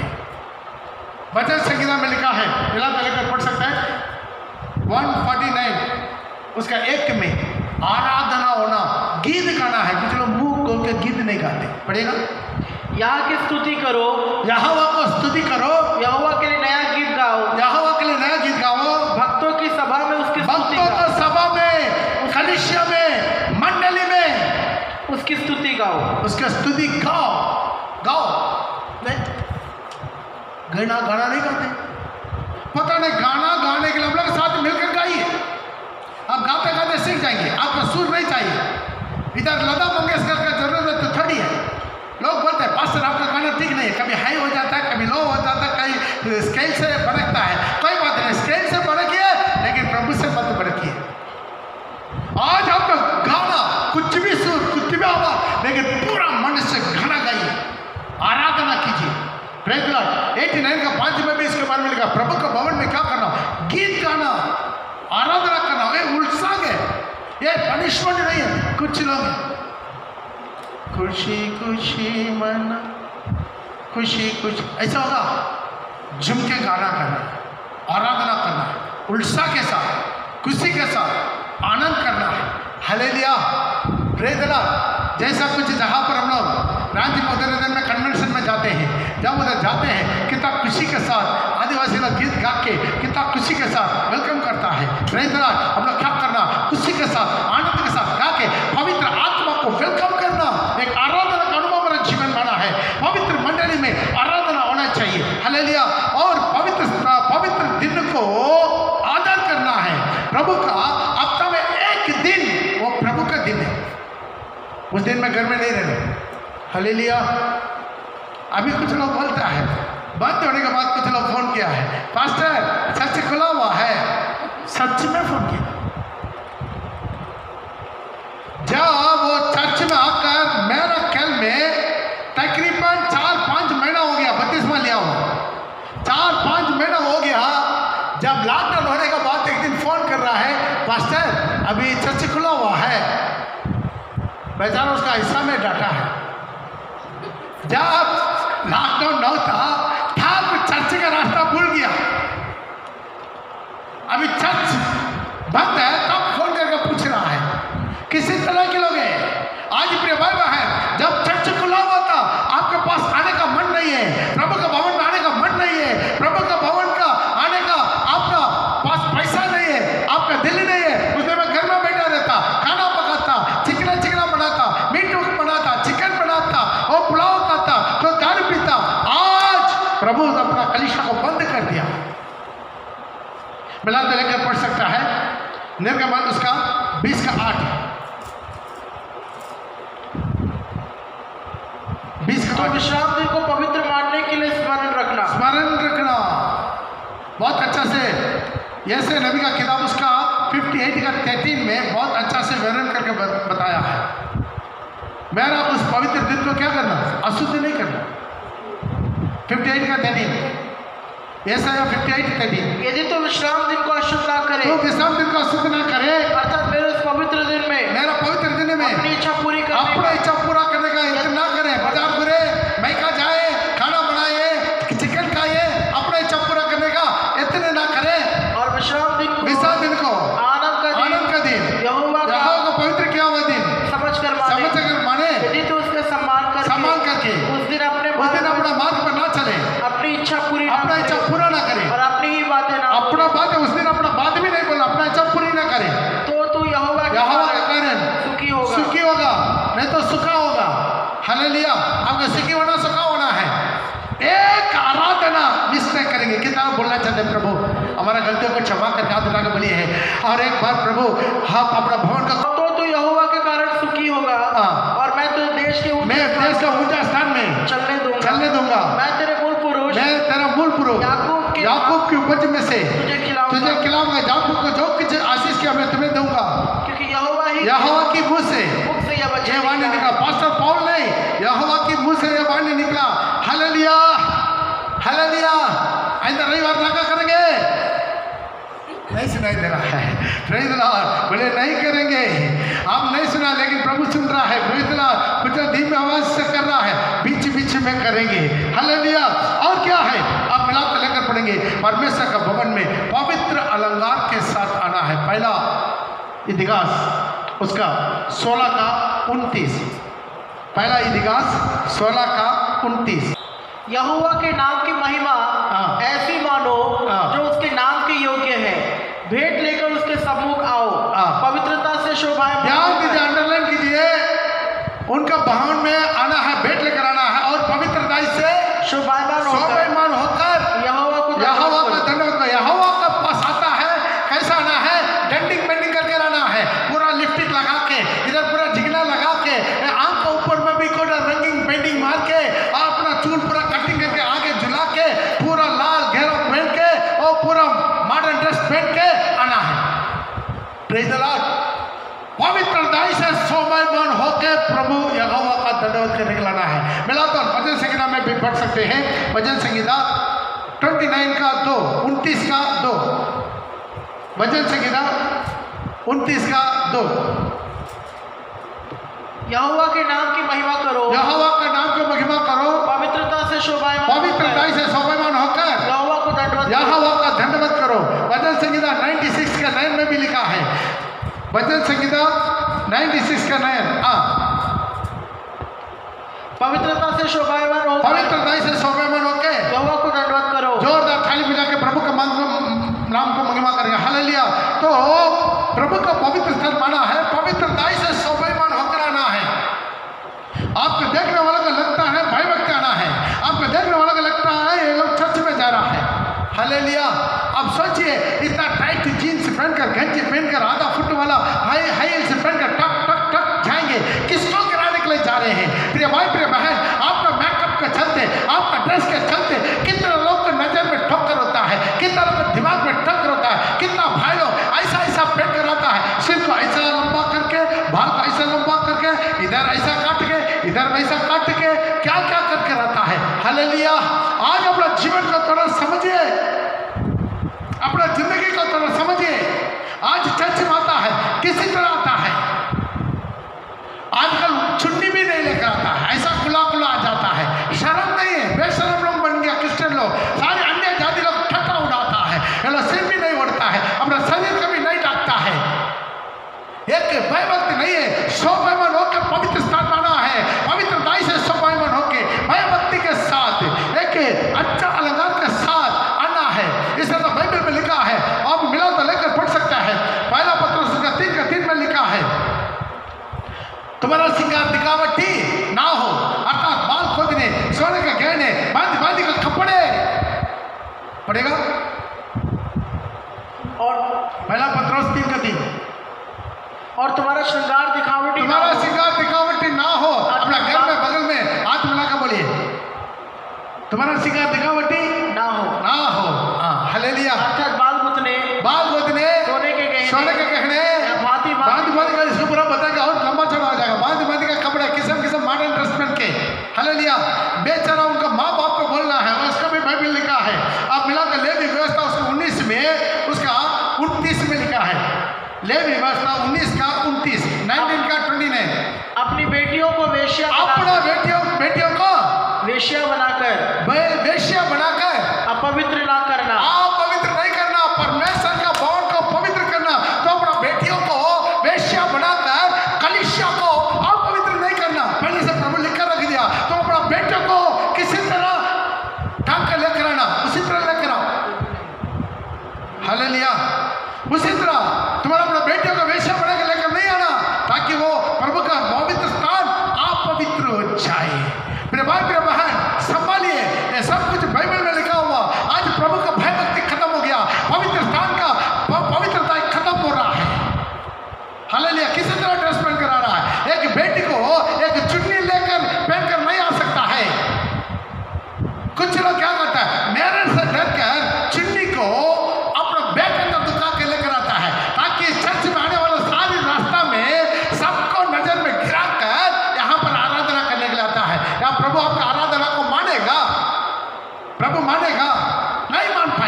वचन संहिता में लिखा है, मिला तो लेकर पढ़ सकता है, एक सौ उनचास उसका एक में आराधना होना, गीत गाना है। कुछ लोग मुंह खोल के गीत नहीं गाते। पढ़ेगा, यहाँ की स्तुति करो, यहोवा को स्तुति करो, यहोवा के लिए नया गीत गाओ, यहोवा के लिए नया गीत गाओ, भक्तों की सभा में उसकी स्तुति भक्तों गाओ, को सभा में, कलीसिया में, मंडली में उसकी स्तुति गाओ, उसका स्तुति गाओ। गाओ नहीं, गाना गाना नहीं गाते। पता नहीं, गाना गाने के लिए हम लोग साथ मिलकर गाइए। आप गाते गाते सीख जाएंगे, आपको सुर नहीं चाहिए। इधर लता मंगेशकर का जरूरत तो थोड़ी है। लोग बोलते हैं पास्टर आपका गाना ठीक नहीं है, कभी हाई हो जाता है, कभी लो हो जाता है, कहीं स्केल से भड़कता है। कोई बात नहीं, स्केल से भड़किए, लेकिन प्रभु से मत भड़किए। आज आपका गाना कुछ भी सुर, कुछ भी आवाज, लेकिन पूरा मन से गाना गाइए, आराधना कीजिए। Praise the lord. नवासी का पांच में भी इसके बारे में लिखा, प्रभु का भवन में क्या करना? गीत गाना, आराधना करना। ये उत्साह है, ये पनिशमेंट नहीं है। कुछ लोग खुशी खुशी मन, खुशी खुशी ऐसा होगा, झुम के गाना करना, आराधना करना, उत्साह के साथ, खुशी के साथ आनंद करना है। हालेलुया, प्रेज द लॉर्ड। जैसा कुछ जहाँ पर हम लोग राज्य महोदय में कन्वेंशन में जाते हैं, जब उधर जाते हैं कितना खुशी के साथ आदिवासी लोग गीत गा के कितना खुशी के साथ वेलकम करता है। Praise the lord. हम लोग क्या करना? खुशी के साथ, आनंद के साथ गा के पवित्र आत्मा को वेलकम करना। एक आराधना का अनुभव मेरा जीवन बना है। पवित्र मंडली में आराधना होना चाहिए। हालेलुया। और पवित्र पवित्र दिन को आदर करना है। प्रभु का हफ्ता में एक दिन वो प्रभु का दिन है, उस दिन में घर में नहीं रहना। हालेलुया। अभी कुछ लोग बोलता है, बंद होने के बाद कुछ लोग फोन किया है, पास्टर चर्च खुला हुआ है। सच में फोन किया। जब वो चर्च में आकर मेरा ख्याल में तकरीबन चार पांच महीना हो गया, बत्तीसवां लिया हुआ, चार पांच महीना हो गया। जब लॉकडाउन होने के बाद एक दिन फोन कर रहा है, पास्टर अभी चर्च खुला हुआ है। बेचारा उसका हिस्सा में डाटा है। जब लॉकडाउन न था था तो चर्च का रास्ता भूल गया। अभी चर्च बंद है तब फोन करके पूछ रहा है। किसी तरह के लोग हैं। आज प्रिय भाई बहन, जब चर्च खुला हुआ था आपके पास आने का मन नहीं है, प्रभु का भवन में आने का मन नहीं है, प्रभु का भवन का आने का आपका पास पैसा नहीं है, आपका दिल नहीं है, उसमें मैं घर में बैठा रहता, खाना पकाता, चिकना चिकना बनाता, मीट बनाता, चिकन बनाता और पुलाव खाता, तो दारू पीता। आज प्रभु ने अपना कलीसिया को बंद कर दिया। मिला तो लेकर पढ़ सकता है, निर्गमन उसका बीस का आठ, बीस का तो विश्राम दिन को पवित्र मानने के लिए स्मरण रखना, स्मरण रखना। बहुत अच्छा से ऐसे नबी का किताब उसका अट्ठावन का तेरह में बहुत अच्छा से वर्णन करके बताया है। मेरा उस पवित्र दिन को क्या करना? अशुद्ध नहीं करना। अट्ठावन का तेरह, ऐसा या अट्ठावन तेरह। यदि तो विश्राम दिन को अशुद्ध ना करे, तो विश्राम दिन को अशुद्ध ना करे, अर्थात मेरे उस पवित्र दिन में मेरा पवित्र दिन में अपनी इच्छा पूरी करने अपना इच्छा पूरा करने का यत्न ना करे। बाजार घुरे, मैका जाए, खाना बनाए, चिकन खाए, अपना इच्छा पूरा करने का यत्न ना करे। और विश्राम दिन को, विश्राम दिन को आनंद का दिन, आनंद का दिन, यहोवा का यहोवा का पवित्र किया हुआ दिन समझ कर माने, समझ कर माने, यदि तो उसका सम्मान करके सम्मान करके उस दिन अपने उस दिन अपना मार्ग पर ना चले, अपनी इच्छा पूरी ना अपना इच्छा करे पूरा ना करे, और अपनी ही बातें ना अपना बात उस दिन अपना बात भी नहीं बोला, अपना इच्छा पूरी ना करे, तो तू यहोवा के यहोवा के कारण सुखी होगा, सुखी होगा, नहीं तो सुखा होगा। हालेलुया। आपको सुखी होना, सुखा होना है। एक आराधना मिस नहीं करेंगे। कितना बोलना चाहते हैं, प्रभु हमारा गलतियों को क्षमा करके हाथ उठा के बोलिए है, और एक बार प्रभु हम अपना भवन का, तो तू यहोवा के कारण सुखी होगा, और मैं तुझे देश के मैं देश का ऊंचा स्थान में चलने दूंगा, चलने दूंगा। मैं तेरे मूल पुरुष, मैं तेरा मूल पुरुष याकूब के याकूब की उपज में से तुझे खिलाऊंगा, तुझे खिलाऊंगा। याकूब को जो कुछ आशीष किया मैं तुम्हें दूंगा, क्योंकि यहोवा ही यहोवा की मुंह से मुख से यह वचन ये वाणी निकला। पास्टर पौल नहीं, यहोवा की मुंह से यह वाणी निकला। हालेलुया, हालेलुया। रविवार नाका करेंगे? नहीं सुनाई दे रहा है। Praise the lord. बोले नहीं करेंगे। आप नहीं सुना, लेकिन प्रभु सुन रहा है। Praise the lord. कुछ धीमी आवाज से कर रहा है, बीच बीच में करेंगे। हालेलुया। और क्या है? आप मिलाप को लेकर पढ़ेंगे। परमेश्वर का भवन में पवित्र अलंकार के साथ आना है। पहला इतिहास उसका सोलह का उनतीस। पहला इतिहास सोलह का उनतीस। यहोवा के नाम की महिमा हाँ। ऐसी मानो हाँ। जो उसके नाम के योग्य है। भेंट लेकर उसके सम्मुख आओ, हाँ। पवित्रता से शोभायमान ध्यान दीजिए, होकर। अंडरलाइन कीजिए। उनका भवन में आना है, भेंट लेकर आना है और पवित्रता से शोभायमान होकर शोभायमान होकर यहोवा को यहोवा का धन्यवाद धन्यवाद करो। यहोवा का पास आता है, कैसा आना है? डेंटिंग बेंडिंग करके आना है, पूरा लिपस्टिक लगा के, इधर पूरा झिगना लगा के, आंख के ऊपर में भी कोई रंगिंग पेंटिंग मार के, और अपना चूल पूरा कटिंग करके आगे झुला के, पूरा लाल घेरा पहन के और पूरा मॉडर्न ड्रेस पहन के आना है। Praise the lord. पवित्रता से शोभायमान होकर प्रभु यहोवा का धन्यवाद करने के लाना है। मिला तो भजन संगीता में भी पढ़ सकते हैं। भजन संगीता उनतीस का दो, उनतीस का दो। भजन संगीता उनतीस का दो। यहोवा के नाम की महिमा करो, यहोवा का नाम को महिमा करो, पवित्रता से शोभायमान पवित्रता होकर से शोभायमान होकर यहोवा को धन्यवाद करो। यहोवा का धन्यवाद करो। भजन संगीता छियानवे का नौ में भी लिखा है। भजन संगीता छियानवे का नौ। हाँ, पवित्रता से शोभायमान होकर पवित्रता से शोभायमान होकर यहोवा को धन्यवाद करो। जोरदार थाली बजा के प्रभु का नाम को महिमा करेंगे। हालेलुया। तो प्रभु का पवित्र स्थान माना है, पवित्रता से शोभायमान होकर आना है। आपको देखने वाला को लगता है भाई भक्त आना है, आपको देखने वाला को लगता है ये लोग चर्च में जा रहा है। हालेलुया। अब सोचिए, इतना टाइट जीन्स पहनकर, गंजी पहनकर, आधा फुट वाला हाई हाई हील्स पहनकर टक टक टक जाएंगे, किसको गिराने के लिए जा रहे हैं? प्रिय भाई प्रिय बहन, आपका मेकअप के चलते, आपका ड्रेस के चलते कितने लोग को नजर में ठोकर होता है, कितना लोग को दिमाग में ठोकर होता है। कितना भाई लोग ऐसा ऐसा पहन कर आता है, सिर को ऐसा लंबा करके, बाल को ऐसा लंबा करके, इधर ऐसा काट के, इधर वैसा काट के, क्या क्या करके रहता है। हालेलुया। आज अपना जीवन को थोड़ा समझिए, अपना जिंदगी को थोड़ा समझिए। आज चर्च में आता है, किसी तरह आता है। आजकल चुन्नी भी नहीं लेकर आता है, ऐसा खुला खुला आ जाता है। शर्म नहीं है, बेशरम लोग बन गया क्रिश्चियन लोग। सारे अन्य जाति लोग ठट्ठा उड़ाता है, ये सिर भी नहीं उड़ता है, अपना शरीर कभी नहीं ढकता है। एक भयभक्त नहीं है, शोभायमान होकर पवित्र स्थान माना है। पवित्रता से शोभायमान होकर भयभक्ति के साथ, एक अच्छा अलंकार के साथ आना है। इसे तो बाइबल में लिखा है, आप मिला तो लेकर पढ़ सकता है। पहला पत्र का तीन का तीन में लिखा है, तुम्हारा श्रृंगार दिखावटी ना हो, अर्थात बाल खोदने, सोने के गहने, बांधी बांधी के कपड़े पड़ेगा। और पहला पत्र तीन का तीन, और तुम्हारा श्रृंगार दिखावटी ना तुम्हारा हो। श्रृंगार दिखावटी ना हो। अपना घर में बगल में हाथ मिलाकर बोलिए, तुम्हारा श्रृंगार दिखावटी ना हो, ना हो। हाँ, हालेलुया। अर्थात बाल गुथने, बाल गोदने, सोने के गहने, सोने के गहने, भांति बांध भांति बांध का, इसको पूरा बताएगा और लंबा चौड़ा हो जाएगा। बांध बांध का कपड़े, किस्म किस्म मॉडर्न ड्रेस पहन के। हालेलुया। बेचारा उनका माँ बाप को बोलना है, उसका भी बाइबल लिखा है। आप मिलाकर लेवी व्यवस्था उसका उन्नीस में, उसका उनतीस में लिखा है। लेवी व्यवस्था उन्नीस का उनतीस, नाइनटीन का ट्वेंटी नाइन। अपनी बेटियों को वेश्या अपना बनाकर- बेटियों बेटियों को वेश्या बनाकर वे- वेश्या बनाकर अपवित्र ना करना। आप पवित्र नहीं करना, परमेश्वर का भवन को पवित्र करना। तो अपना बेटियों को वेश्या बनाकर कलीसिया को आप पवित्र नहीं करना, पहले से प्रभु लिखकर रख दिया। तो अपना बेटियों को किसी तरह ढंग कर लेकर आना, उसी तरह लेकर आओ। हालेलुया। उसी तरह तुम्हारा अपना बेटियों को वेश्या बनाकर लेकर नहीं आना, ताकि वो प्रभु का पवित्र स्थान आप पवित्र हो जाए। प्रिय भाई प्रिय बहन, संभालिए, ये सब कुछ बाइबल में लिखा हुआ। आज प्रभु का भय भक्ति खत्म हो गया, पवित्र स्थान का पवित्रता खत्म हो रहा है। हालेलुया। किसी तरह ड्रेस पहनकर आ रहा है। एक बेटी को एक चुन्नी लेकर पहनकर नहीं आ सकता है। कुछ लोग क्या करता है, मेरे से डरकर चुन्नी को अपना बैग अंदर दुका के लेकर आता है, ताकि चर्च में आने वाला सारी रास्ता में सबको नजर में गिरा कर यहाँ पर आराधना करने के लिए आता है। या प्रभु आपका आराधना को मानेगा? प्रभु मानेगा? नहीं मान पाएगा।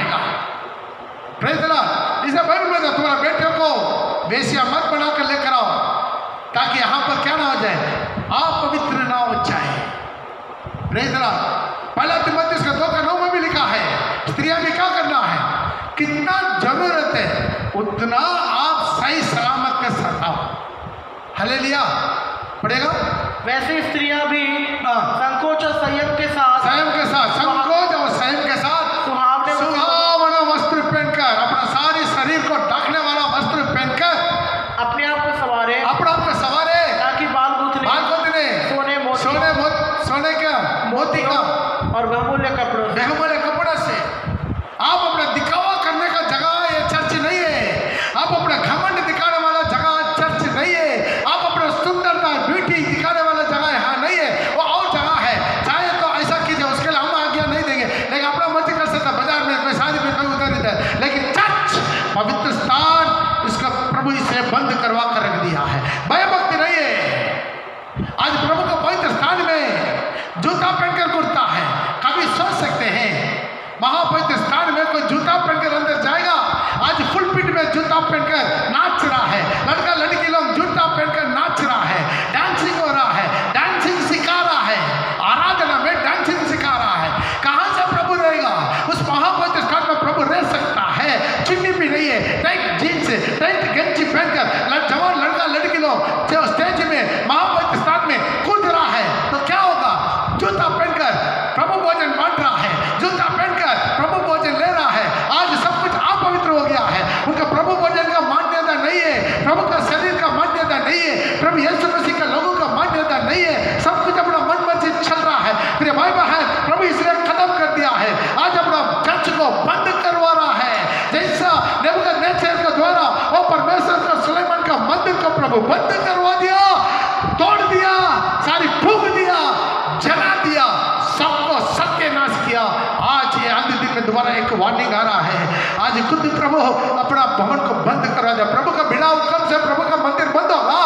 Praise the lord. पहला तीमुथियुस का दो का नौ में भी लिखा है स्त्रियां भी क्या करना है, कितना जरूरत है उतना आप सही सलामत के साथ आओ। हालेलुया। पढ़ेगा। वैसे स्त्रियां भी हाँ। संकोच और संयम के साथ संयम के साथ संकोच और संयम के साथ सुहावने सुहावना वस्त्र पहनकर, अपना सारी शरीर को ढकने वाला वस्त्र पहनकर अपने आप को सवारे, अपना आपको सवारे, ताकि बाल गूंथने, बाल गूंथने, सोने मोती सोने मो, सोने का मोती का और बहुमूल्य कपड़ों से, बहुमूल्य कपड़ा से। आप अपना दिखावा करने का जगह ये चर्च नहीं है। आप अपना घमंड दिखाने वाला जगह चर्च नहीं है। आप अपना सुंदरता ब्यूटी दिखाने वाला जगह यहाँ नहीं है, वो और जगह है। चाहे तो ऐसा कीजिए, उसके लिए हम आज्ञा नहीं देंगे, लेकिन अपना मर्जी कर सकता। बाजार में कोई शादी में कोई उतर नहीं है, लेकिन चर्च पवित्र स्थान इसका प्रभु इसे बंद करवा कर रख दिया है। भयभक्ति नहीं है। आज प्रभु का पवित्र स्थान में जूता पहनकर घुरता है। कभी सोच सकते हैं महापवित्र स्थान में कोई जूता पहनकर अंदर जाएगा? आज फुल पिट में जूता पहनकर नाच रहा है। लड़का लड़की लोग जूता पहनकर नाच रहा है, डांसिंग हो रहा है, डांसिंग सिखा रहा है, आराधना में डांसिंग सिखा रहा है। कहाँ से प्रभु रहेगा? उस महापवित्र स्थान में प्रभु रह सकता है। चुन्नी भी नहीं है, टाइट जीन्स टाइट गंजी पहनकर जवान लड़का लड़की लोग जो स्टेज में महापवित्र स्थान में कूद रहा है, तो क्या होगा? जूता पहनकर प्रभु भोजन बांट रहा है, जूता पहनकर प्रभु भोजन ले रहा है। आज सब कुछ अपवित्र हो गया है। उनका प्रभु भोजन का मान्यता नहीं है, प्रभु का शरीर का मान्यता नहीं है, प्रभु यीशु मसीह का लोगों का मान्यता नहीं है। सब कुछ अपना मन मर्जी चल रहा है। प्रिय भाई बहन, प्रभु इसने खत्म कर दिया है। आज अपना चर्च को बंद करवा रहा है। जैसा नेबूकदनेस्सर के द्वारा वो परमेश्वर का सुलेमान का मंदिर को प्रभु बंद करवा दिया, तोड़ दिया, सारी फूंक दिया, जला दिया, सबको सत्यानाश किया। आज ये अंत दिन में दोबारा एक वार्निंग आ रहा है। आज खुद प्रभु अपना भवन को बंद करवा दिया। प्रभु का बिना हुक्म से प्रभु का मंदिर बंद होगा।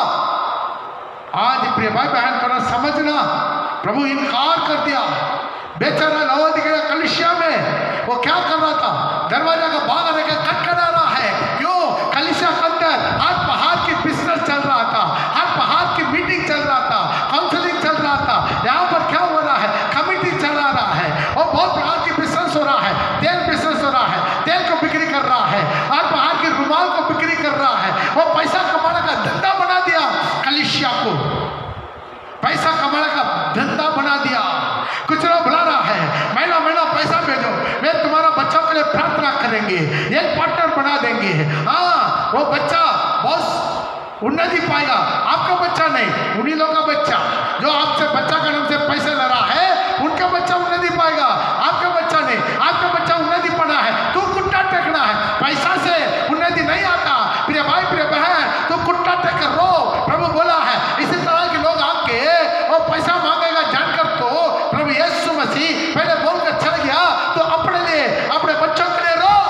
आज प्रिय भाई बहन थोड़ा समझना, प्रभु इनकार कर दिया। बेचारा लवोदिकिया कलीसिया में वो क्या कर रहा था? दरवाजा का बाहर लेकर खटखटा रहा है। क्यों? कलीसिया के अंदर हर पहाड़ की बिजनेस चल रहा था, हर पहाड़ की मीटिंग चल रहा था, काउंसलिंग चल रहा था। यहाँ पर क्या हो रहा है? कमिटी चला रहा है और बहुत प्रकार की बिजनेस हो रहा है। तेल बिजनेस हो रहा है, तेल को बिक्री कर रहा है, हर पहाड़ की रुमाल को बिक्री कर रहा है। वो पैसा कमाने का धंधा बना दिया। कलीसिया को पैसा कमाने का धंधा बना दिया। कुछ लोग बुला रहा है, महीना महीना पैसा भेजो, मैं तुम्हारा बच्चों के लिए प्रार्थना करेंगे, एक पार्टनर बना देंगे। हाँ, वो बच्चा बहुत उन्नति पाएगा। आपका बच्चा नहीं, उन्हीं लोगों का बच्चा जो आपसे बच्चा का नाम से पैसे ले रहा है, उनका बच्चा उन्नति पाएगा। आपका बच्चा नहीं, आपका बच्चा उन्नति पड़ा है। तू कुट्टा टेकना है, पैसा से उन्नति नहीं आता। प्रिय भाई प्रिय बहन, तू कुट्टा टेक रो। प्रभु बोला है इसी तरह के लोग आके और पैसा मांगेगा जानकर, तो प्रभु यीशु मसीह पहले बोलकर चल गया, तो अपने लिए अपने बच्चों के लिए रो।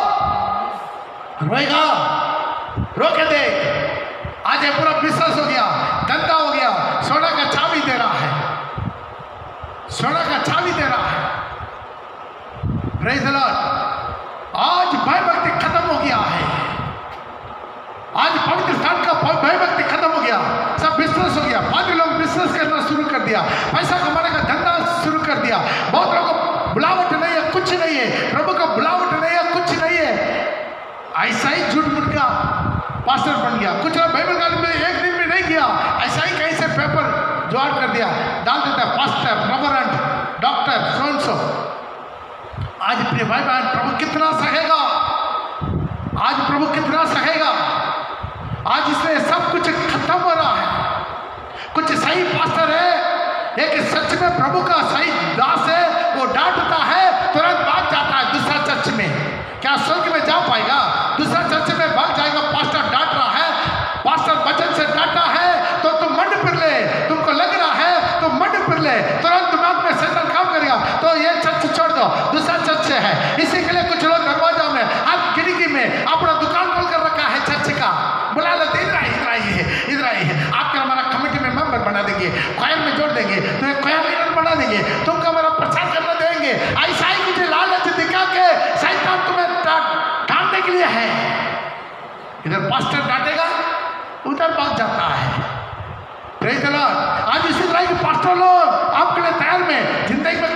रोएगा, रो के देख। आज ये पूरा बिजनेस हो गया, धंधा हो गया। सोना का चाबी दे रहा है, सोना का चाबी दे रहा है। Praise the lord. आज भयभक्ति खत्म हो गया है। आज पवित्र स्थान का भयभक्ति खत्म हो गया। सब बिजनेस हो गया। पादरी लोग बिजनेस करना शुरू कर दिया, पैसा कमाने का धंधा शुरू कर दिया। बहुत लोगों को बुलावट नहीं है, कुछ नहीं है। प्रभु का बुलावट नहीं है, कुछ नहीं है। ऐसा ही झूठ मूठ का पास्टर बन गया। कुछ लोग बाइबल कॉलेज में एक दिन में नहीं किया, ऐसा ही कहीं से पेपर जुगाड़ कर दिया, डाल देता है pastor, reverend, doctor, so and so. आज प्रिय भाई बहन, प्रभु कितना सहेगा? आज प्रभु कितना सहेगा? आज इसलिए सब कुछ खत्म हो रहा है। कुछ सही पास्टर है, एक सच में प्रभु का सही दास है, वो डांटता है तुरंत भाग जाता है दूसरा चर्च में। क्या स्वर्ग में जा पाएगा? दूसरा चर्च में भाग जाएगा। पास्टर डांट रहा है, पास्टर वचन से डांटा है तो तुम मंड फिर ले। तुमको लग रहा है तो मंड फिर ले, तुरंत दिमाग में शैतान काम करेगा तो ये चर्च छोड़ दो, दूसरा चर्च है। इसी के लिए कुछ लोग दरवाजा में, आप खिड़की में अपना दुकान खोल कर रखा है चर्च का। बुला लेते, इधर आई इधर आई है इधर आई है आपका हमारा कमेटी में मेंबर बना देंगे, क्वायर में जोड़ देंगे, तो एक क्वायर लीडर बना देंगे, तुमको हमारा प्रचार करना देंगे। ऐसा ही मुझे लालच दिखा के शैतान तुम्हें डांटने के लिए है। इधर पास्टर डांटेगा, उधर भाग जाता है। Praise the lord. आज इसी तरह के पास्टर लोग आपके लिए तैयार में जिंदगी में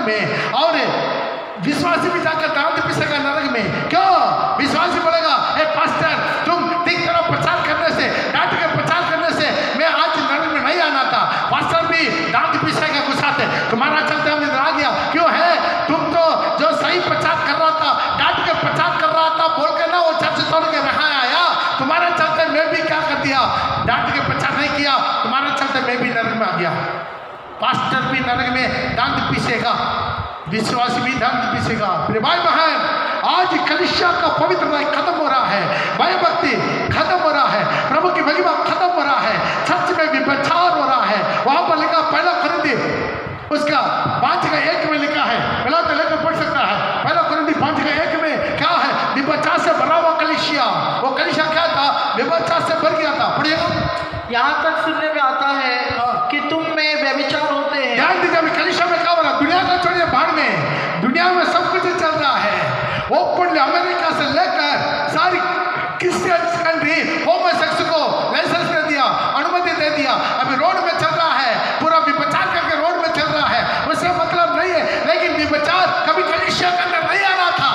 में, और विश्वासी भी जाकर दांत पिसेगा नरक में। क्यों? विश्वासी बोलेगा, ए पास्टर, तुम ठीक तरह प्रचार करने से, डांट के प्रचार करने से मैं आज नरक में नहीं आना था। पास्टर भी दांत पिसेगा गुस्सा से, तुम्हारा चलते हम इधर आ गया। क्यों है? तुम तो जो सही प्रचार कर रहा था, डांट के प्रचार कर रहा था, बोल के ना वो चर्च तोड़ के रहा आया, तुम्हारे चलते मैं भी क्या कर दिया, डांट के प्रचार नहीं किया, तुम्हारे चलते मैं भी नरक में आ गया। पास्टर भी नरक में दांत पीसेगा, विश्वासी भी दांत पीसेगा। मेरे भाई बहन, आज कलीसिया का पवित्र राय खत्म हो रहा है, भय भक्ति खत्म हो रहा है, प्रभु की महिमा खत्म हो रहा है, चर्च में व्यभिचार हो रहा है। वहां पर लिखा पहला कुरिन्थी उसका पांच का एक में लिखा है, पहला तो लेकर पढ़ सकता है, पहला कुरिन्थी पांच का एक में क्या है? व्यभिचार से भरा हुआ कलीसिया। वो कलीसिया क्या था? व्यभिचार से भर गया था। पढ़िएगा, यहाँ तक सुनने में आता है कि तुम में व्यभिचार होते हैं। ध्यान दीजिए, अभी कलीसिया में क्या हो रहा है? दुनिया का छोड़िए, बाहर में दुनिया में सब कुछ चल रहा है। ओपन अमेरिका से लेकर सारी क्रिश्चियन कंट्री होमोसेक्स को लाइसेंस दे दिया, अनुमति दे दिया। अभी रोड में चल रहा है, पूरा व्यभिचार करके रोड में चल रहा है। उससे मतलब नहीं है, लेकिन व्यभिचार कभी कलीसिया के अंदर नहीं आना था।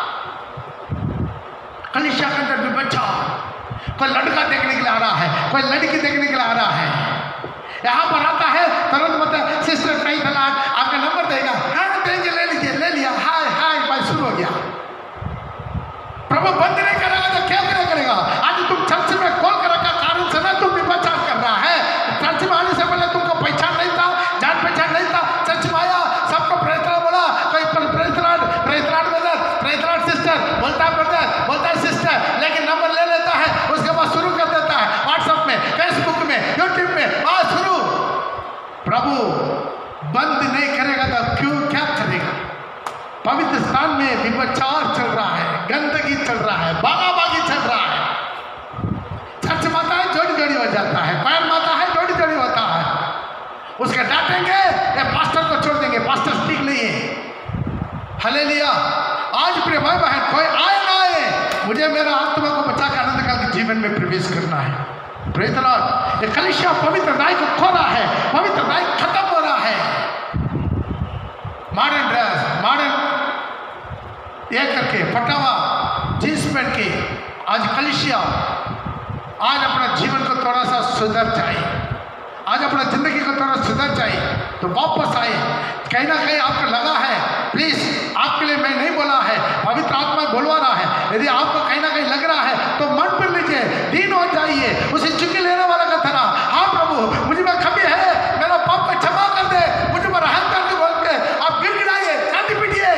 कलीसिया के अंदर व्यभिचार, कोई लड़का देखने के लिए आ रहा है, कोई लड़की देखने के लिए आ रहा है, यहाँ पर आता है तुरंत मतलब सिस्टर नहीं तलाक, आपका नंबर देगा, हाँ देंगे, ले लीजिए, ले लिया, हाय हाय भाई, शुरू हो गया। प्रभु बंद नहीं करेगा तो क्या क्या करेगा? आज तुम चर्च में कॉल कर रखा कारण से ना तुम व्यभिचार कर रहा है। चर्च में आने से पहले तुमको पहचान नहीं था, जान पहचान नहीं था, चर्च में आया, सबको प्रेतरा बोला, कोई प्रेतराट प्रेतराट ब्रदर, प्रेतराट सिस्टर, बोलता है ब्रदर, बोलता है सिस्टर, लेकिन नंबर ले लेता है, उसके बाद शुरू कर देता है व्हाट्सएप में, फेसबुक में, यूट्यूब में, आज शुरू। प्रभु बंद नहीं करेगा तो क्यों क्या करेगा? पवित्र स्थान में व्यभिचार चल रहा है, गंदगी चल रहा है, बागाबागी चल रहा है। चर्च माता है, जोड़ी जोड़ी हो जाता है, पैर माता है, जोड़ी जोड़ी होता है। उसके डांटेंगे या पास्टर को छोड़ देंगे, पास्टर ठीक नहीं है। हालेलुया। आज प्रिय भाई बहन, कोई आए ना आए, मुझे मेरा आत्मा को बचा के आनंद काल के जीवन में प्रवेश करना है। Praise the lord. ये कलीसिया पवित्र राय को खो रहा है, पवित्र राय खत्म हो रहा है। मॉडर्न ड्रेस, मॉडर्न ये करके फटावा जींस पहन के आज कलीसिया आज अपना जीवन को थोड़ा सा सुधर जाए, आज अपना जिंदगी को थोड़ा सुधर जाए तो वापस आए। कहीं ना कहीं आपको लगा है, प्लीज आपके लिए मैं नहीं बोला है, पवित्र आत्मा बोलवा रहा है। यदि आपको कहीं ना कहीं लग रहा है तो मन पर लीजिए, दीन हो जाइए, उसे चुकी लेने वाला का तरह। हाँ प्रभु, मुझे में कमी है, मेरा पाप को क्षमा कर दे, मुझे पर रहम कर दे बोल के आप गिड़गिड़ाइए, छाती पीटिए,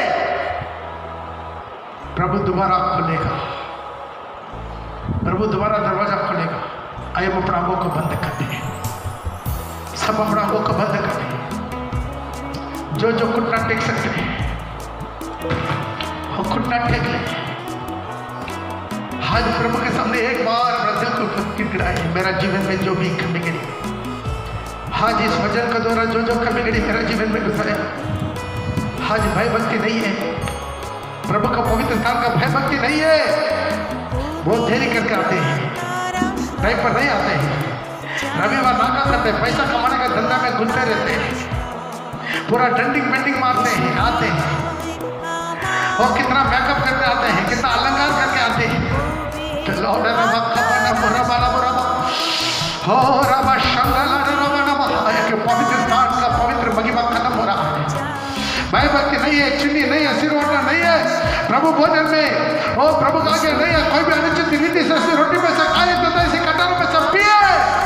प्रभु दोबारा खोलेगा, प्रभु दोबारा दरवाजा खोलेगा। आइए हम अपना आंखों को बंद कर दें, सब अपना आंखों को बंद कर दें। जो जो घुटना टेक सकते हैं वो घुटना टेक ले। आज प्रभु के सामने एक बार अपना दिल को गिड़गिड़ाए, मेरा जीवन में जो भी कमी गिरी, आज इस वचन के द्वारा जो जो कमी गिरी मेरा जीवन में गुजरे, आज भय भक्ति नहीं है, प्रभु का पवित्र स्थान का भय भक्ति नहीं है। बहुत देरी करके आते हैं, टाइम पर नहीं आते हैं, रविवार नाका करते हैं, पैसा कमाने का धंधा में घुलते रहते हैं, पूरा डंडिंग पेंडिंग मारते हैं, आते हैं और कितना मेकअप करके आते हैं, कितना अलंकार करके आते हैं। पवित्र स्थान का पवित्र महिमा खत्म हो रहा है। भय भक्ति नहीं है, चुन्नी नहीं है, सिर ओढ़ना नहीं है, प्रभु भोजन में ओ प्रभु का आगे नहीं है, कोई भी अनुचित रीति से ऐसी रोटी में से खाए तो ऐसी कटारों में सब पिए।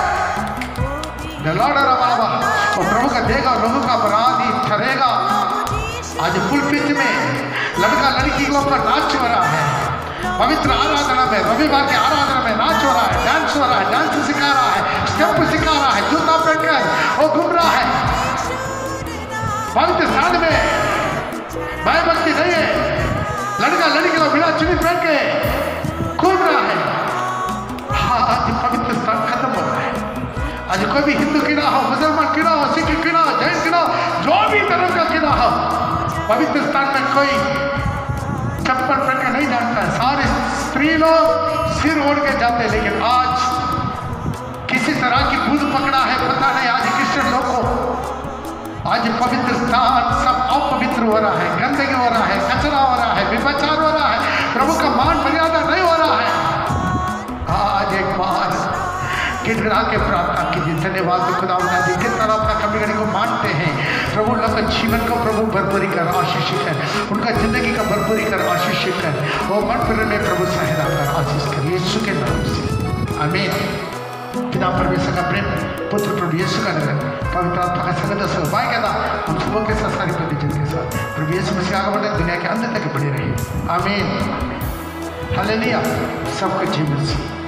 और प्रभु का देगा और लोगों का अपराधी ठहरेगा। आज फुल पिच में लड़का लड़की के ऊपर नाच हो रहा है, पवित्र आराधना में, रविवार के आराधना में नाच हो रहा है, डांस हो रहा है, डांस सिखा रहा है, स्टेप सिखा रहा है, जूता पहनकर वो घूम रहा है। पवित्र स्थान में भय भक्ति नहीं है, लड़का लड़की को बिना चुनी पहन के घूम रहा है। हाँ, आज पवित्र स्थान खत्म हो रहा है। आज कोई भी हिंदू की ना हो, मुसलमान की ना हो, सिख की ना हो, जैन की ना हो, जो भी धर्म का की ना हो, पवित्र स्थान में कोई चप्पल पहन के नहीं जाता है। सारे स्त्री लोग सिर ओढ़ के जाते हैं, लेकिन आज किसी तरह की भूत पकड़ा है, पता नहीं आज क्रिश्चियन लोग को। आज पवित्र स्थान सब अपवित्र अपवित्र हो रहा है, गंदगी हो रहा है, कचरा हो रहा है, व्यभिचार हो रहा है, प्रभु का मान मर्यादा नहीं हो रहा है, आज एक बार गिड़गिड़ा के प्रार्थना कीजिए। धन्यवाद खुदा जी, किस तरह अपना कमी कमी को मानते हैं प्रभु, उनका जीवन को प्रभु भरपूरी कर आशीषित कर, उनका जिंदगी का भरपूरी कर आशीषित कर, वो मन फिर में प्रभु सहायता कर आशीष कर, यीशु के नाम से आमीन। पिता परमेश्वर का प्रेम, पुत्र प्रभु यीशु का नगर, पवित्र आत्मा का संगत और बाय कहता हम सबों के साथ सारी प्रतिजन के साथ प्रभु यीशु मसीह का आगमन दुनिया के अंत तक बने रहे। आमीन। हालेलुया। सबको जीवन से